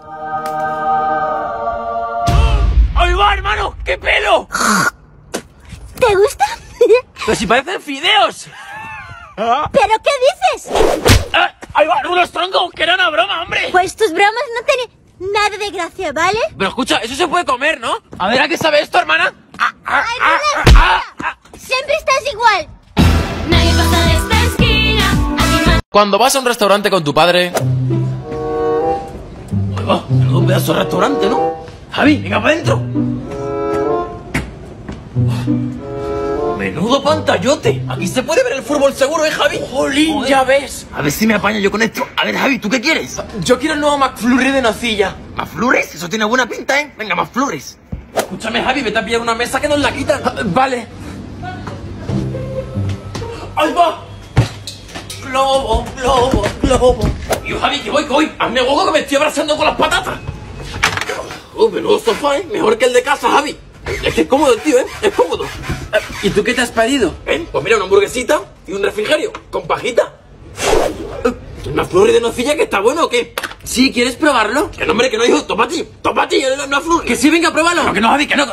¡Ahí va, hermano! ¡Qué pelo! ¿Te gusta? Pero si parecen fideos. ¿Pero qué dices? Ah, ¡Ahí va, Rulos, tronco! ¡Que era una broma, hombre! Pues tus bromas no tienen nada de gracia, ¿vale? Pero escucha, eso se puede comer, ¿no? A ver, ¿a qué sabe esto, hermana? ¡Ay, Rulos! Ah, ah, ah. Siempre estás igual. Nadie pasa de esta esquina. Cuando vas a un restaurante con tu padre... Ahí va, un pedazo de restaurante, ¿no? Javi, venga para adentro. Menudo pantallote. Aquí se puede ver el fútbol seguro, ¿eh, Javi? Jolín, Joder. ya ves. A ver si me apaño yo con esto. A ver, Javi, ¿tú qué quieres? Yo quiero el nuevo McFlurry de nocilla. ¿McFlurries? Eso tiene buena pinta, ¿eh? Venga, McFlurries. Escúchame, Javi, vete a pillar una mesa que nos la quitan. Vale. ¡Ahí va! Globo, globo, globo. Yo, Javi, que voy, que voy. Hazme hueco que me estoy abrazando con las patatas. Oh, menudo sofá, ¿eh? Mejor que el de casa, Javi. Es que es cómodo, tío, ¿eh? Es cómodo. ¿Y tú qué te has pedido? ¿Eh? Pues mira, una hamburguesita y un refrigerio con pajita. ¿Una flurry de nocilla que está bueno o qué? Sí, ¿quieres probarlo? Que no, hombre, que no, hijo. Toma a ti. Toma a ti, una flurry. Que sí, venga, pruébalo. No, que no, Javi, que no.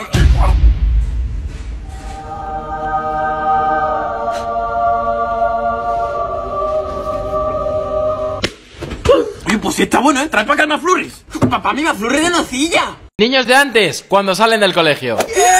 Oye, pues sí está bueno, ¿eh? Trae para acá el McFlurries. Papá, mi McFlurry de nocilla. Niños de antes, cuando salen del colegio.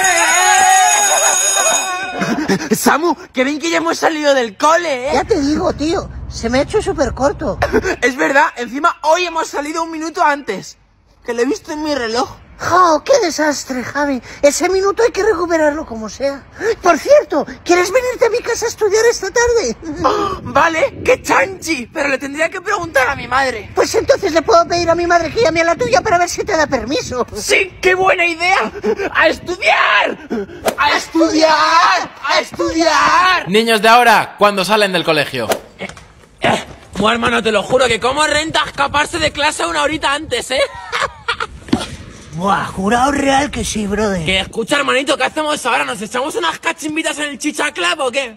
Samu, que ven que ya hemos salido del cole, ¿eh? Ya te digo, tío, se me ha hecho súper corto. Es verdad, encima hoy hemos salido un minuto antes. Que lo he visto en mi reloj. ¡Oh, qué desastre, Javi! Ese minuto hay que recuperarlo como sea. Por cierto, ¿quieres venirte a mi casa a estudiar esta tarde? Oh, vale, qué chanchi, pero le tendría que preguntar a mi madre. Pues entonces le puedo pedir a mi madre que llame a la tuya para ver si te da permiso. ¡Sí, qué buena idea! ¡A estudiar! ¡A estudiar! ¡A estudiar! Niños de ahora, cuando salen del colegio. Eh, eh, bueno, hermano, te lo juro que como renta escaparse de clase una horita antes, ¿eh? Buah, jurado real que sí, brother. Que escucha, hermanito, ¿qué hacemos ahora? ¿Nos echamos unas cachimbitas en el chichaclub o qué?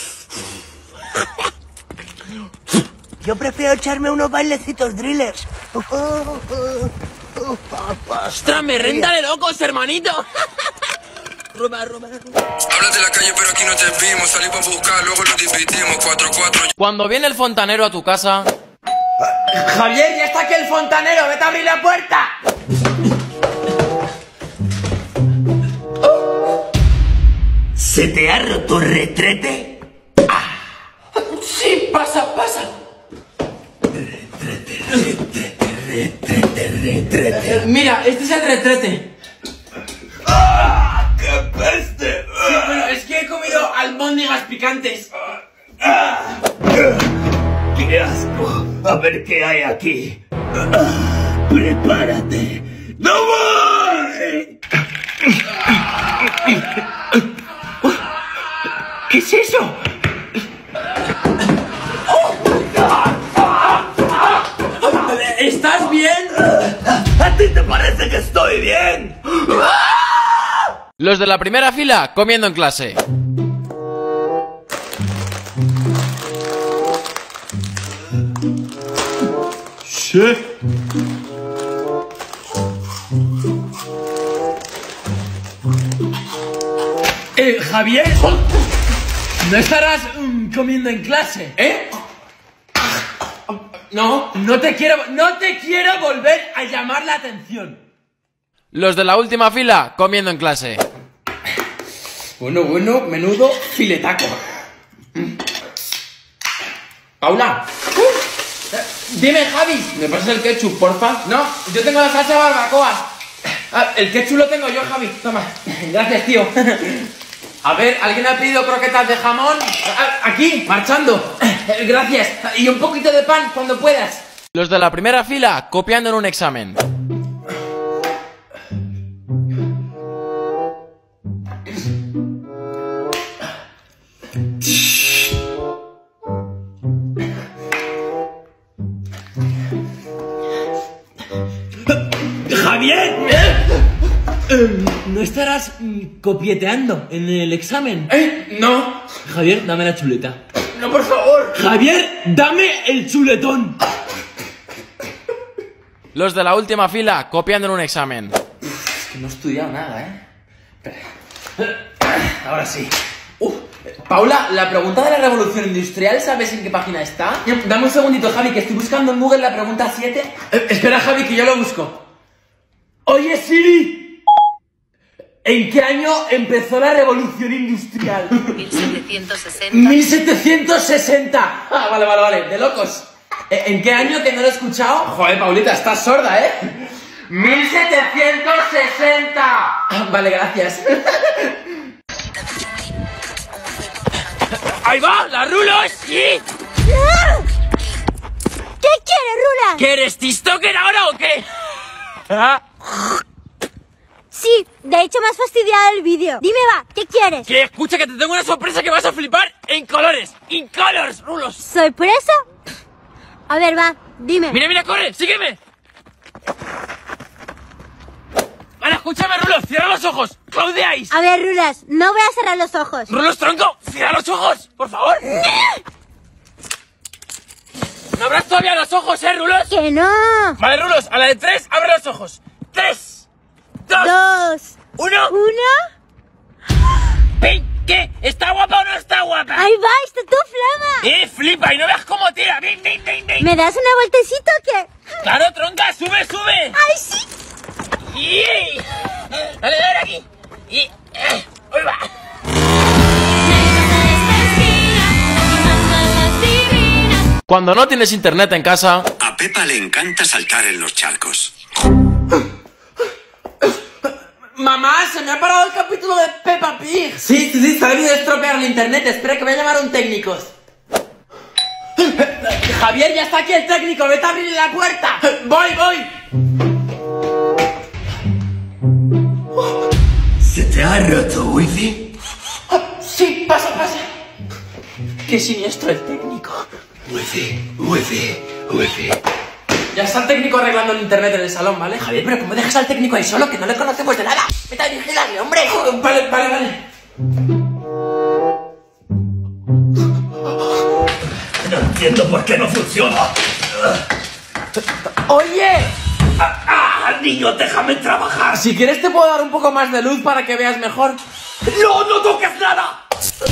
Yo prefiero echarme unos bailecitos drillers. ¡Ostras, me renta de locos, hermanito! Roba, roba, roba. Hablas de la calle, pero aquí no te vimos. Salimos a buscar, luego lo dividimos. cuatro cuatro. Cuando viene el fontanero a tu casa... Javier, ya está aquí el fontanero, vete a abrir la puerta. ¿Se te ha roto el retrete? Ah. Sí, pasa, pasa. Retrete, retrete, retrete, retrete. Mira, este es el retrete. ¡Ah! ¡Qué peste! Sí, bueno, es que he comido albóndigas picantes. ¡Ah! ¡Qué asco! A ver qué hay aquí. ¡Ah! ¡Prepárate! ¡No voy! ¿Qué es eso? ¿Estás bien? ¿A ti te parece que estoy bien? Los de la primera fila comiendo en clase. Sí. Eh, Javier, ¿no estarás um, comiendo en clase? ¿Eh? No, no te quiero, no te quiero volver a llamar la atención. Los de la última fila comiendo en clase. Bueno, bueno, menudo filetaco. Paula. Uh, dime, Javi. ¿Me pasas el ketchup, porfa? No, yo tengo la salsa barbacoa. Ah, el ketchup lo tengo yo, Javi. Toma. Gracias, tío. A ver, ¿alguien ha pedido croquetas de jamón? Aquí, marchando. Gracias. Y un poquito de pan cuando puedas. Los de la primera fila copiando en un examen. ¡Javier! Eh, ¿No estarás mm, copieteando en el examen? ¿Eh? No. Javier, dame la chuleta. No, por favor. Javier, dame el chuletón. Los de la última fila copiando en un examen. Es que no he estudiado nada, ¿eh? Espera. Ahora sí. Uh, Paula, la pregunta de la revolución industrial, ¿sabes en qué página está? Dame un segundito, Javi, que estoy buscando en Google la pregunta siete. Eh, espera, Javi, que yo lo busco. Oye, Siri, ¿en qué año empezó la revolución industrial? mil setecientos sesenta. mil setecientos sesenta. Ah, vale, vale, vale, de locos. ¿En qué año que no lo he escuchado? Joder, Paulita, estás sorda, ¿eh? mil setecientos sesenta. Ah, vale, gracias. ¡Ahí va! ¡La Rulos! ¡Sí! ¿Qué quieres, Rula? ¿Que eres TikToker ahora o qué? ¿Ah? Sí, de hecho me has fastidiado el vídeo. Dime, va, ¿qué quieres? Que escucha que te tengo una sorpresa que vas a flipar en colores. ¡In colors, Rulos! ¿Sorpresa? A ver, va, dime. Mira, mira, corre, sígueme. Vale, escúchame, Rulos, cierra los ojos. Close the eyes. A ver, Rulas, no voy a cerrar los ojos. Rulos, tronco, cierra los ojos, por favor. No abras todavía los ojos, ¿eh, Rulos? Que no. Vale, Rulos, a la de tres, abre los ojos. Tres, dos, dos, uno. uno. ¡Ven! ¿Qué? ¿Está guapa o no está guapa? Ahí va, está tu flama. ¡Eh, flipa! Y no veas cómo tira. ¡Ven, ven, ven, ven! ¿Me das una vueltecita o qué? ¡Claro, tronca! ¡Sube, sube! ¡Ay, sí! ¡Y! ¡Dale, dale aquí! ¡Y! Eh, ¡ahí va! Cuando no tienes internet en casa... A Pepa le encanta saltar en los charcos. Mamá, se me ha parado el capítulo de Peppa Pig. Sí, sí, sí, se ha debido estropear el internet. Espera que voy a llamar a un técnico. Javier, ya está aquí el técnico. Vete a abrirle la puerta. Voy, voy. ¿Se te ha roto wifi? Sí, pasa, pasa. Qué siniestro el técnico. Wifi, wifi, wifi. Ya está el técnico arreglando el internet en el salón, ¿vale? Javier, pero ¿cómo dejas al técnico ahí solo? Que no le conocemos de nada. Vete a vigilarle, hombre. Vale, vale, vale. No entiendo por qué no funciona. ¡Oye! ¡Ah, ah, niño, déjame trabajar! Si quieres te puedo dar un poco más de luz para que veas mejor. ¡No, no toques nada!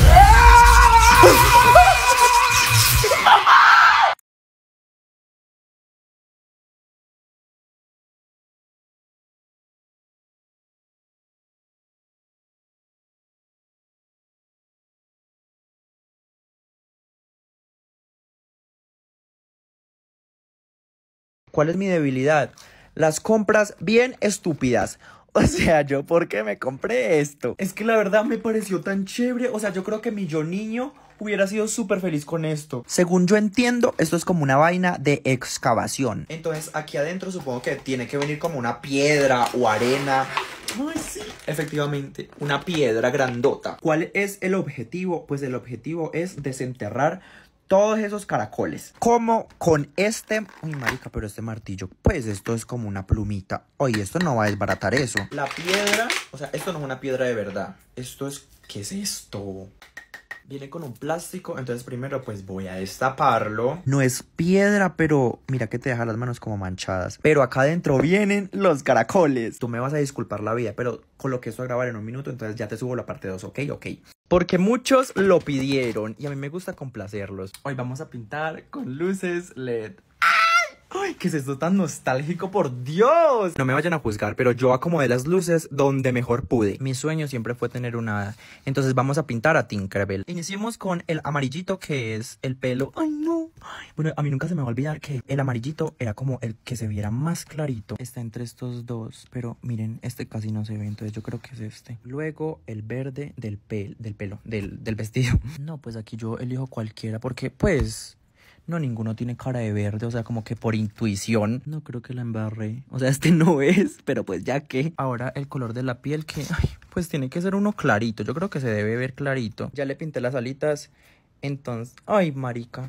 ¿Cuál es mi debilidad? Las compras bien estúpidas. O sea, ¿yo por qué me compré esto? Es que la verdad me pareció tan chévere. O sea, yo creo que mi yo niño hubiera sido súper feliz con esto. Según yo entiendo, esto es como una vaina de excavación. Entonces, aquí adentro supongo que tiene que venir como una piedra o arena. Ay, sí. Efectivamente, una piedra grandota. ¿Cuál es el objetivo? Pues el objetivo es desenterrar todos esos caracoles. Como con este... Uy, marica, pero este martillo, pues esto es como una plumita. Oye, esto no va a desbaratar eso. La piedra, o sea, esto no es una piedra de verdad. Esto es... ¿Qué es esto? Viene con un plástico, entonces primero pues voy a destaparlo. No es piedra, pero mira que te deja las manos como manchadas. Pero acá adentro vienen los caracoles. Tú me vas a disculpar la vida, pero coloqué esto a grabar en un minuto, entonces ya te subo la parte dos, ¿ok? Ok. Porque muchos lo pidieron y a mí me gusta complacerlos. Hoy vamos a pintar con luces L E D. ¡Ay! ¿Qué es esto tan nostálgico? ¡Por Dios! No me vayan a juzgar, pero yo acomodé las luces donde mejor pude. Mi sueño siempre fue tener una hada. Entonces vamos a pintar a Tinkerbell. Iniciemos con el amarillito, que es el pelo. ¡Ay, no! Ay, bueno, a mí nunca se me va a olvidar que el amarillito era como el que se viera más clarito. Está entre estos dos, pero miren, este casi no se ve, entonces yo creo que es este. Luego el verde del, pel del pelo, del, del vestido. No, pues aquí yo elijo cualquiera porque, pues... No, ninguno tiene cara de verde, o sea, como que por intuición. No creo que la embarré. O sea, este no es, pero pues ya que. Ahora el color de la piel que, ay, pues tiene que ser uno clarito. Yo creo que se debe ver clarito. Ya le pinté las alitas. Entonces, ay, marica.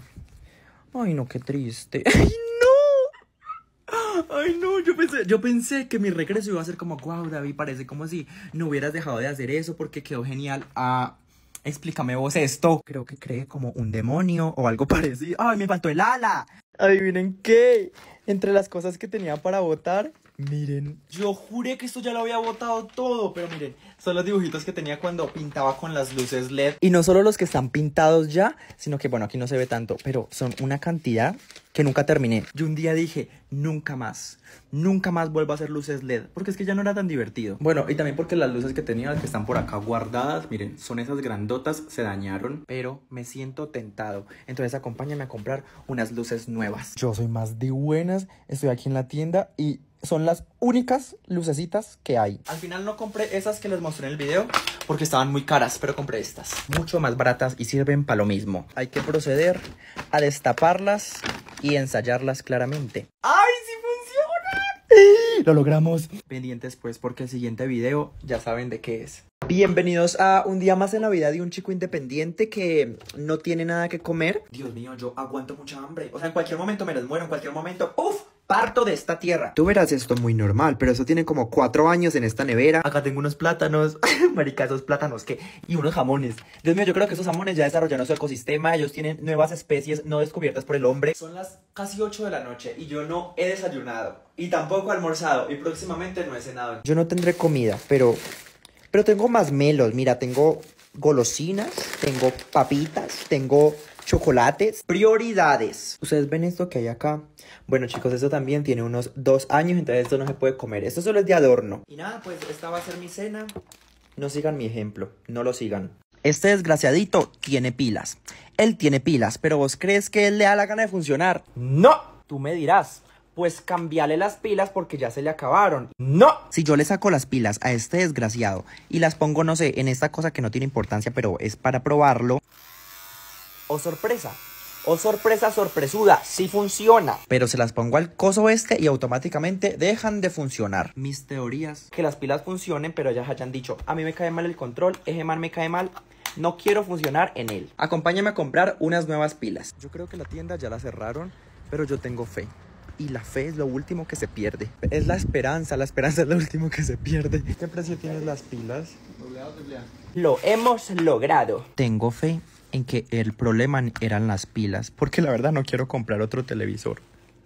Ay, no, qué triste. Ay, no. Ay, no, yo pensé, yo pensé que mi regreso iba a ser como, wow, David, parece como si no hubieras dejado de hacer eso porque quedó genial. Ah... Explícame vos esto. Creo que creé como un demonio o algo parecido. ¡Ay, me faltó el ala! Adivinen qué. Entre las cosas que tenía para botar, Miren, yo juré que esto ya lo había botado todo, pero miren, son los dibujitos que tenía cuando pintaba con las luces L E D. Y no solo los que están pintados ya, sino que bueno, aquí no se ve tanto, pero son una cantidad que nunca terminé. Yo un día dije, nunca más, nunca más vuelvo a hacer luces L E D, porque es que ya no era tan divertido. Bueno, y también porque las luces que tenía, las que están por acá guardadas, miren, son esas grandotas, se dañaron, pero me siento tentado. Entonces acompáñame a comprar unas luces nuevas. Yo soy más de buenas, estoy aquí en la tienda y son las únicas lucecitas que hay. Al final no compré esas que les mostré en el video porque estaban muy caras, pero compré estas, mucho más baratas y sirven para lo mismo. Hay que proceder a destaparlas y ensayarlas claramente. ¡Ay, sí funciona! Lo logramos. Pendientes pues porque el siguiente video ya saben de qué es. Bienvenidos a un día más en la vida de un chico independiente que no tiene nada que comer. Dios mío, yo aguanto mucha hambre. O sea, en cualquier momento me les muero, en cualquier momento, ¡uf! Parto de esta tierra. Tú verás esto muy normal, pero eso tiene como cuatro años en esta nevera. Acá tengo unos plátanos, marica, esos plátanos que... Y unos jamones. Dios mío, yo creo que esos jamones ya desarrollaron su ecosistema. Ellos tienen nuevas especies no descubiertas por el hombre. Son las casi ocho de la noche y yo no he desayunado. Y tampoco he almorzado. Y próximamente no he cenado. Yo no tendré comida, pero... Pero tengo masmelos. Mira, tengo golosinas, tengo papitas, tengo... chocolates. Prioridades. ¿Ustedes ven esto que hay acá? Bueno, chicos, esto también tiene unos dos años, entonces esto no se puede comer. Esto solo es de adorno. Y nada, pues esta va a ser mi cena. No sigan mi ejemplo, no lo sigan. Este desgraciadito tiene pilas. Él tiene pilas, pero ¿vos crees que él le da la gana de funcionar? ¡No! Tú me dirás, pues cambiale las pilas porque ya se le acabaron. ¡No! Si yo le saco las pilas a este desgraciado y las pongo, no sé, en esta cosa que no tiene importancia, pero es para probarlo... ¡Oh, sorpresa! ¡Oh, sorpresa sorpresuda! ¡Sí funciona! Pero se las pongo al coso este y automáticamente dejan de funcionar. Mis teorías. Que las pilas funcionen, pero ellas hayan dicho, a mí me cae mal el control, ese man me cae mal, no quiero funcionar en él. Acompáñame a comprar unas nuevas pilas. Yo creo que la tienda ya la cerraron, pero yo tengo fe. Y la fe es lo último que se pierde. Es la esperanza, la esperanza es lo último que se pierde. ¿Qué precio tienen las pilas? Lo hemos logrado. Tengo fe en que el problema eran las pilas, porque la verdad no quiero comprar otro televisor.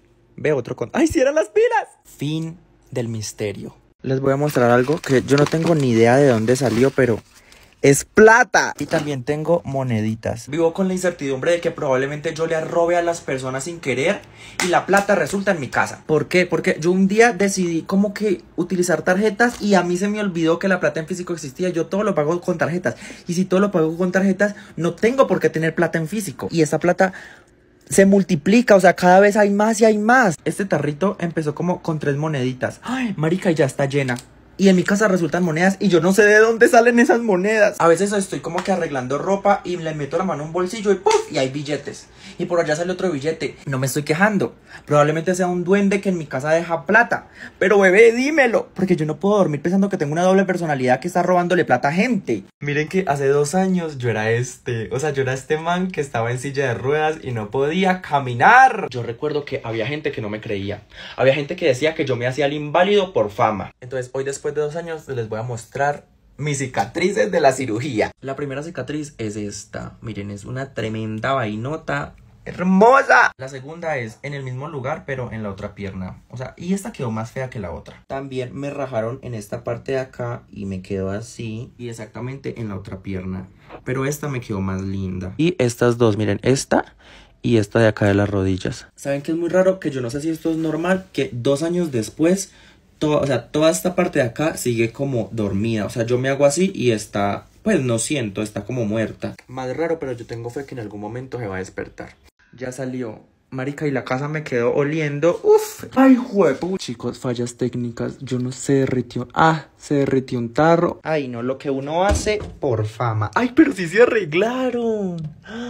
Ve otro con... ¡Ay, sí eran las pilas! Fin del misterio. Les voy a mostrar algo que yo no tengo ni idea de dónde salió, pero... ¡es plata! Y también tengo moneditas. Vivo con la incertidumbre de que probablemente yo le robe a las personas sin querer y la plata resulta en mi casa. ¿Por qué? Porque yo un día decidí como que utilizar tarjetas y a mí se me olvidó que la plata en físico existía. Yo todo lo pago con tarjetas. Y si todo lo pago con tarjetas, no tengo por qué tener plata en físico. Y esa plata... se multiplica, o sea, cada vez hay más y hay más. Este tarrito empezó como con tres moneditas. ¡Ay, marica! Y ya está llena. Y en mi casa resultan monedas y yo no sé de dónde salen esas monedas. A veces estoy como que arreglando ropa y le meto la mano en un bolsillo y ¡puf! Y hay billetes. Y por allá sale otro billete. No me estoy quejando. Probablemente sea un duende que en mi casa deja plata. Pero bebé, dímelo. Porque yo no puedo dormir pensando que tengo una doble personalidad que está robándole plata a gente. Miren que hace dos años yo era este. O sea, yo era este man que estaba en silla de ruedas y no podía caminar. Yo recuerdo que había gente que no me creía. Había gente que decía que yo me hacía el inválido por fama. Entonces hoy después de dos años les voy a mostrar mis cicatrices de la cirugía. La primera cicatriz es esta. Miren, es una tremenda vainota hermosa. La segunda es en el mismo lugar, pero en la otra pierna. O sea, y esta quedó más fea que la otra. También me rajaron en esta parte de acá y me quedó así. Y exactamente en la otra pierna. Pero esta me quedó más linda. Y estas dos, miren, esta y esta de acá de las rodillas. ¿Saben qué es muy raro? Que yo no sé si esto es normal, que dos años después... Toda, o sea, toda esta parte de acá sigue como dormida. O sea, yo me hago así y está, pues no siento, está como muerta. Más raro, pero yo tengo fe que en algún momento se va a despertar. Ya salió. Marica, y la casa me quedó oliendo. Uf. Ay, juepu. Chicos, fallas técnicas. Yo no se derritió. Ah, se derritió un tarro. Ay, no, lo que uno hace por fama. Ay, pero sí se arreglaron.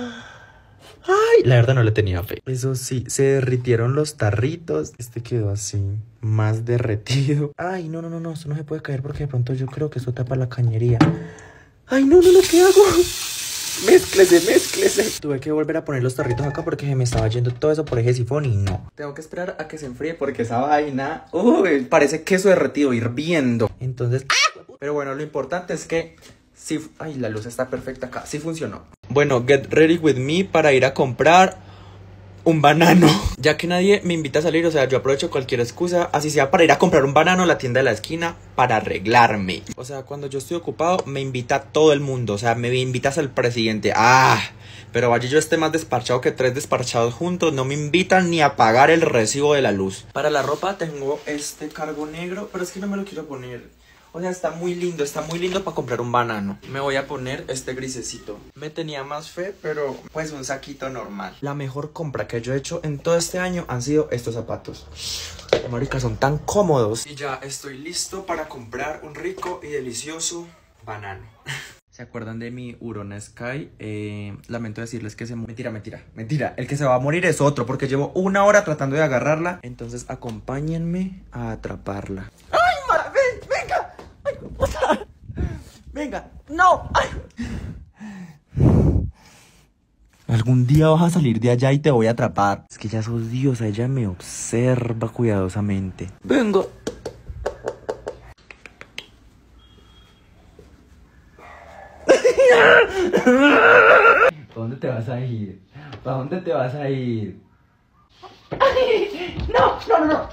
Ay, la verdad no le tenía fe. Eso sí, se derritieron los tarritos. Este quedó así, más derretido. Ay, no, no, no, no, esto no se puede caer porque de pronto yo creo que eso tapa la cañería. Ay, no, no, no, ¿qué hago? Mézclese, mézclese. Tuve que volver a poner los tarritos acá porque se me estaba yendo todo eso por ese sifón y no. Tengo que esperar a que se enfríe porque esa vaina... Uy, parece queso derretido, hirviendo. Entonces... ¡ah! Pero bueno, lo importante es que... sí, ay, la luz está perfecta acá. Sí funcionó. Bueno, get ready with me para ir a comprar un banano. Ya que nadie me invita a salir, o sea, yo aprovecho cualquier excusa, así sea para ir a comprar un banano a la tienda de la esquina para arreglarme. O sea, cuando yo estoy ocupado, me invita todo el mundo. O sea, me invitas al presidente. ¡Ah! Pero vaya, yo esté más desparchado que tres desparchados juntos, no me invitan ni a pagar el recibo de la luz. Para la ropa tengo este cargo negro, pero es que no me lo quiero poner. O sea, está muy lindo, está muy lindo para comprar un banano. Me voy a poner este grisecito. Me tenía más fe, pero pues un saquito normal. La mejor compra que yo he hecho en todo este año han sido estos zapatos. Marica, son tan cómodos. Y ya estoy listo para comprar un rico y delicioso banano. ¿Se acuerdan de mi Hurona Sky? Eh, lamento decirles que se... Mentira, mentira, mentira. El que se va a morir es otro, porque llevo una hora tratando de agarrarla. Entonces acompáñenme a atraparla. ¡Ay, Mara! ¡Ven! ¡Venga! ¡Ay, puta! ¡Venga! ¡No! ¡Ay! Algún día vas a salir de allá y te voy a atrapar. Es que ya sos diosa, ella me observa cuidadosamente. ¡Venga! ¿Para dónde te vas a ir? ¿Para dónde te vas a ir? No, no, no, no.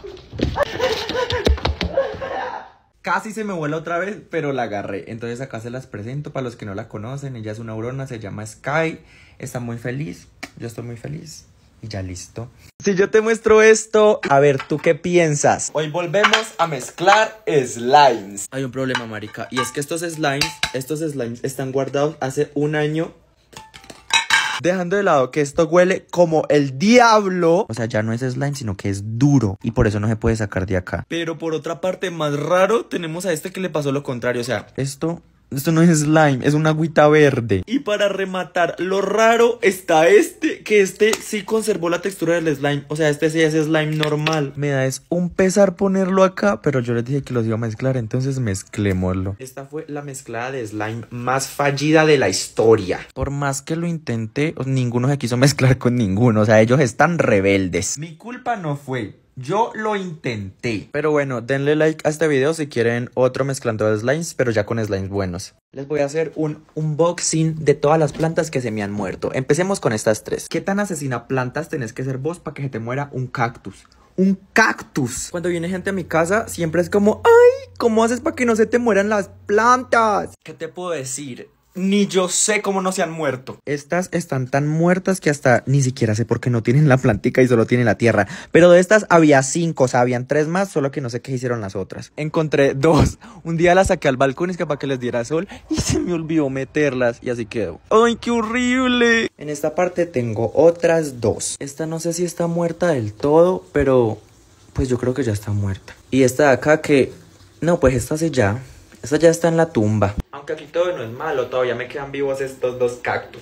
Casi se me vuela otra vez, pero la agarré. Entonces acá se las presento para los que no la conocen. Ella es una Hurona, se llama Sky. Está muy feliz, yo estoy muy feliz. Y ya listo. Si yo te muestro esto, a ver, ¿tú qué piensas? Hoy volvemos a mezclar slimes. Hay un problema, marica, y es que estos slimes, estos slimes están guardados hace un año. Dejando de lado que esto huele como el diablo. O sea, ya no es slime, sino que es duro. Y por eso no se puede sacar de acá. Pero por otra parte, más raro, tenemos a este que le pasó lo contrario. O sea, esto... Esto no es slime, es una agüita verde. Y para rematar, lo raro está este, que este sí conservó la textura del slime. O sea, este sí es slime normal. Me da es un pesar ponerlo acá, pero yo les dije que los iba a mezclar, entonces mezclémoslo. Esta fue la mezclada de slime más fallida de la historia. Por más que lo intenté, ninguno se quiso mezclar con ninguno. O sea, ellos están rebeldes. Mi culpa no fue... Yo lo intenté. Pero bueno, denle like a este video si quieren otro mezclando de slimes, pero ya con slimes buenos. Les voy a hacer un unboxing de todas las plantas que se me han muerto. Empecemos con estas tres. ¿Qué tan asesina plantas tenés que ser vos para que se te muera un cactus? ¡Un cactus! Cuando viene gente a mi casa, siempre es como... ¡Ay! ¿Cómo haces para que no se te mueran las plantas? ¿Qué te puedo decir? Ni yo sé cómo no se han muerto. Estas están tan muertas que hasta ni siquiera sé por qué no tienen la plantica y solo tienen la tierra. Pero de estas había cinco, o sea, habían tres más, solo que no sé qué hicieron las otras. Encontré dos. Un día las saqué al balcón, es que para que les diera sol, y se me olvidó meterlas, y así quedó. ¡Ay, qué horrible! En esta parte tengo otras dos. Esta no sé si está muerta del todo, pero pues yo creo que ya está muerta. Y esta de acá que... No, pues esta sí ya... Esta ya está en la tumba. Aunque aquí todo no es malo, todavía me quedan vivos estos dos cactus.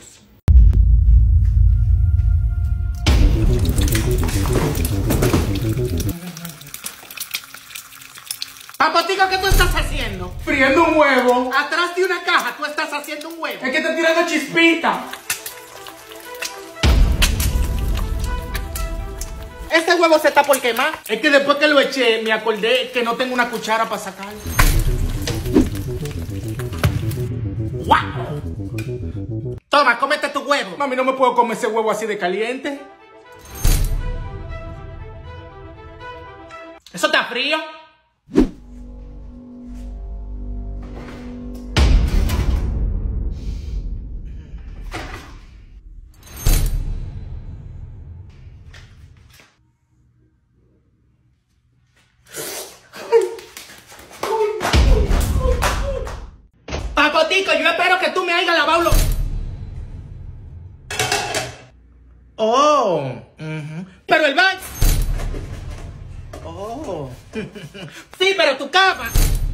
Papotico, ¿qué tú estás haciendo? Friendo un huevo. Atrás de una caja tú estás haciendo un huevo. Es que está tirando chispita. Este huevo se está por quemar. Es que después que lo eché me acordé que no tengo una cuchara para sacarlo. ¡Wow! Toma, cómete tu huevo. Mami, no me puedo comer ese huevo así de caliente. ¿Eso está frío? Papotico, yo espero que tú me hayas lavado los... Oh, uh-huh. Pero el baño... Oh. Sí, pero tu cama...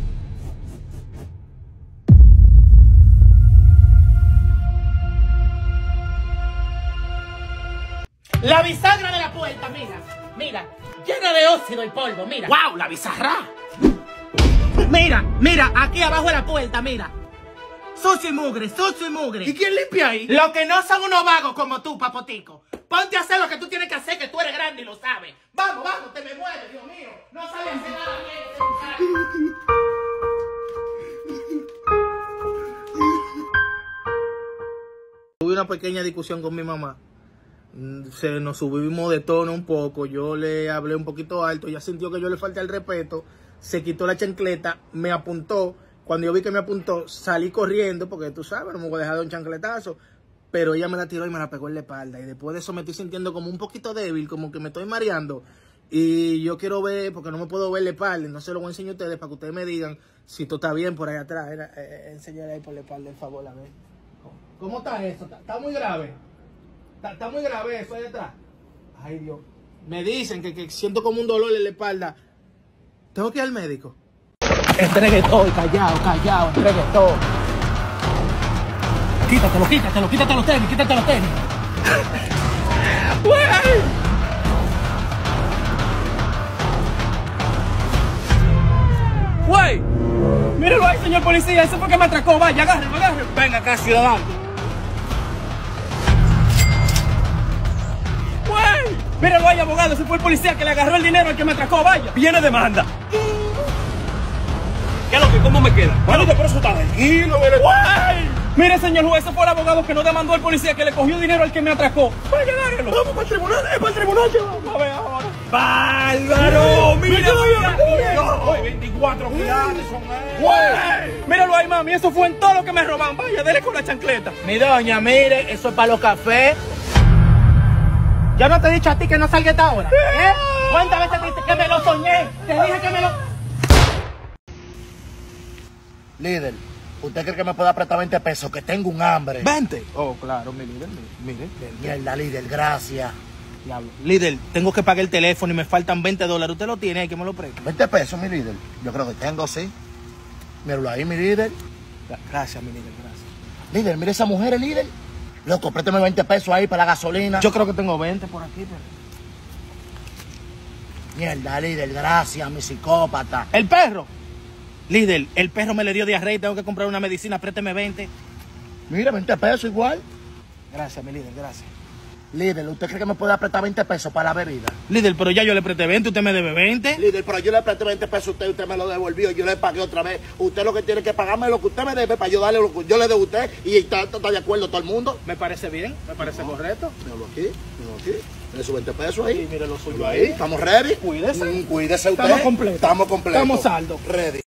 La bisagra de la puerta, mira, mira, llena de óxido y polvo, mira. ¡Wow! La bizarra. Mira, mira, aquí abajo de la puerta, mira. Sucio y mugre, sucio y mugre. ¿Y quién limpia ahí? Lo que no son unos vagos como tú, Papotico. Ponte a hacer lo que tú tienes que hacer, que tú eres grande y lo sabes. Vamos, vamos, te me mueves, Dios mío. No sabes hacer nada bien. Tuve una pequeña discusión con mi mamá. Se nos subimos de tono un poco, yo le hablé un poquito alto, ella sintió que yo le falté el respeto, se quitó la chancleta, me apuntó, cuando yo vi que me apuntó, salí corriendo, porque tú sabes, no me voy a dejar de un chancletazo, pero ella me la tiró y me la pegó en la espalda, y después de eso me estoy sintiendo como un poquito débil, como que me estoy mareando, y yo quiero ver, porque no me puedo ver la espalda, entonces lo voy a enseñar a ustedes para que ustedes me digan si todo está bien por ahí atrás. Era, eh, enseñarle ahí por la espalda, por favor, a ver. ¿Cómo está eso? ¿Está, está muy grave? ¿Está, está muy grave eso ahí atrás? Ay, Dios. Me dicen que, que siento como un dolor en la espalda. ¿Tengo que ir al médico? Entregue todo, callado, callado, entregue todo. Quítatelo, quítatelo, quítate los tenis, quítate los tenis. ¡Güey! ¡Míralo ahí, señor policía! ¡Ese fue que me atracó! ¡Vaya, agárrenlo, agárrenlo! Venga acá, ciudadano. ¡Güey! ¡Míralo ahí, abogado! Ese fue el policía que le agarró el dinero al que me atracó. ¡Vaya! Viene demanda. ¿Qué es lo que? ¿Cómo me queda? Bueno, por eso está tranquilo, ¡Güey! Mire, señor juez, ese fue el abogado que no demandó al policía que le cogió dinero al que me atracó. ¡Vaya, agárrenlo! Vamos para el tribunal, es para el tribunal, vamos a ver ahora. ¡Bárbaro! ¡Mira! veinticuatro pilares son ¡Güey! Míralo ahí, mami, eso fue en todo lo que me roban. Vaya, dele con la chancleta. Mi doña, mire, eso es para los cafés. Yo no te he dicho a ti que no salga esta hora, ¿eh? ¿Cuántas veces te dije que me lo soñé? Te dije que me lo... Líder, ¿usted cree que me puede apretar veinte pesos? Que tengo un hambre. ¿veinte? Oh, claro, mi líder, mire. Mierda, líder, gracias. Diablo. Líder, tengo que pagar el teléfono y me faltan veinte dólares. ¿Usted lo tiene ahí que me lo preste? veinte pesos, mi líder. Yo creo que tengo, sí. Míralo ahí, mi líder. Gracias, mi líder, gracias. Líder, mire esa mujer, el líder. Loco, préstame veinte pesos ahí para la gasolina. Yo creo que tengo veinte por aquí, pero... Mierda, líder, gracias, mi psicópata. ¿El perro? Líder, el perro me le dio diarrea y tengo que comprar una medicina, présteme veinte. Mira, veinte pesos igual. Gracias, mi líder, gracias. Líder, ¿usted cree que me puede apretar veinte pesos para la bebida? Líder, pero ya yo le presté veinte, usted me debe veinte. Líder, pero yo le presté veinte pesos a usted y usted me lo devolvió, yo le pagué otra vez. Usted lo que tiene que pagarme es lo que usted me debe para yo darle lo que yo le debo a usted y está, está de acuerdo todo el mundo. Me parece bien, me parece no, correcto. Míralo aquí, míralo aquí. Mire su veinte pesos ahí. Sí, mire lo suyo ahí. Estamos ready. Cuídese. Mm, cuídese usted. Estamos completos. Estamos completos. Estamos saldo. Ready.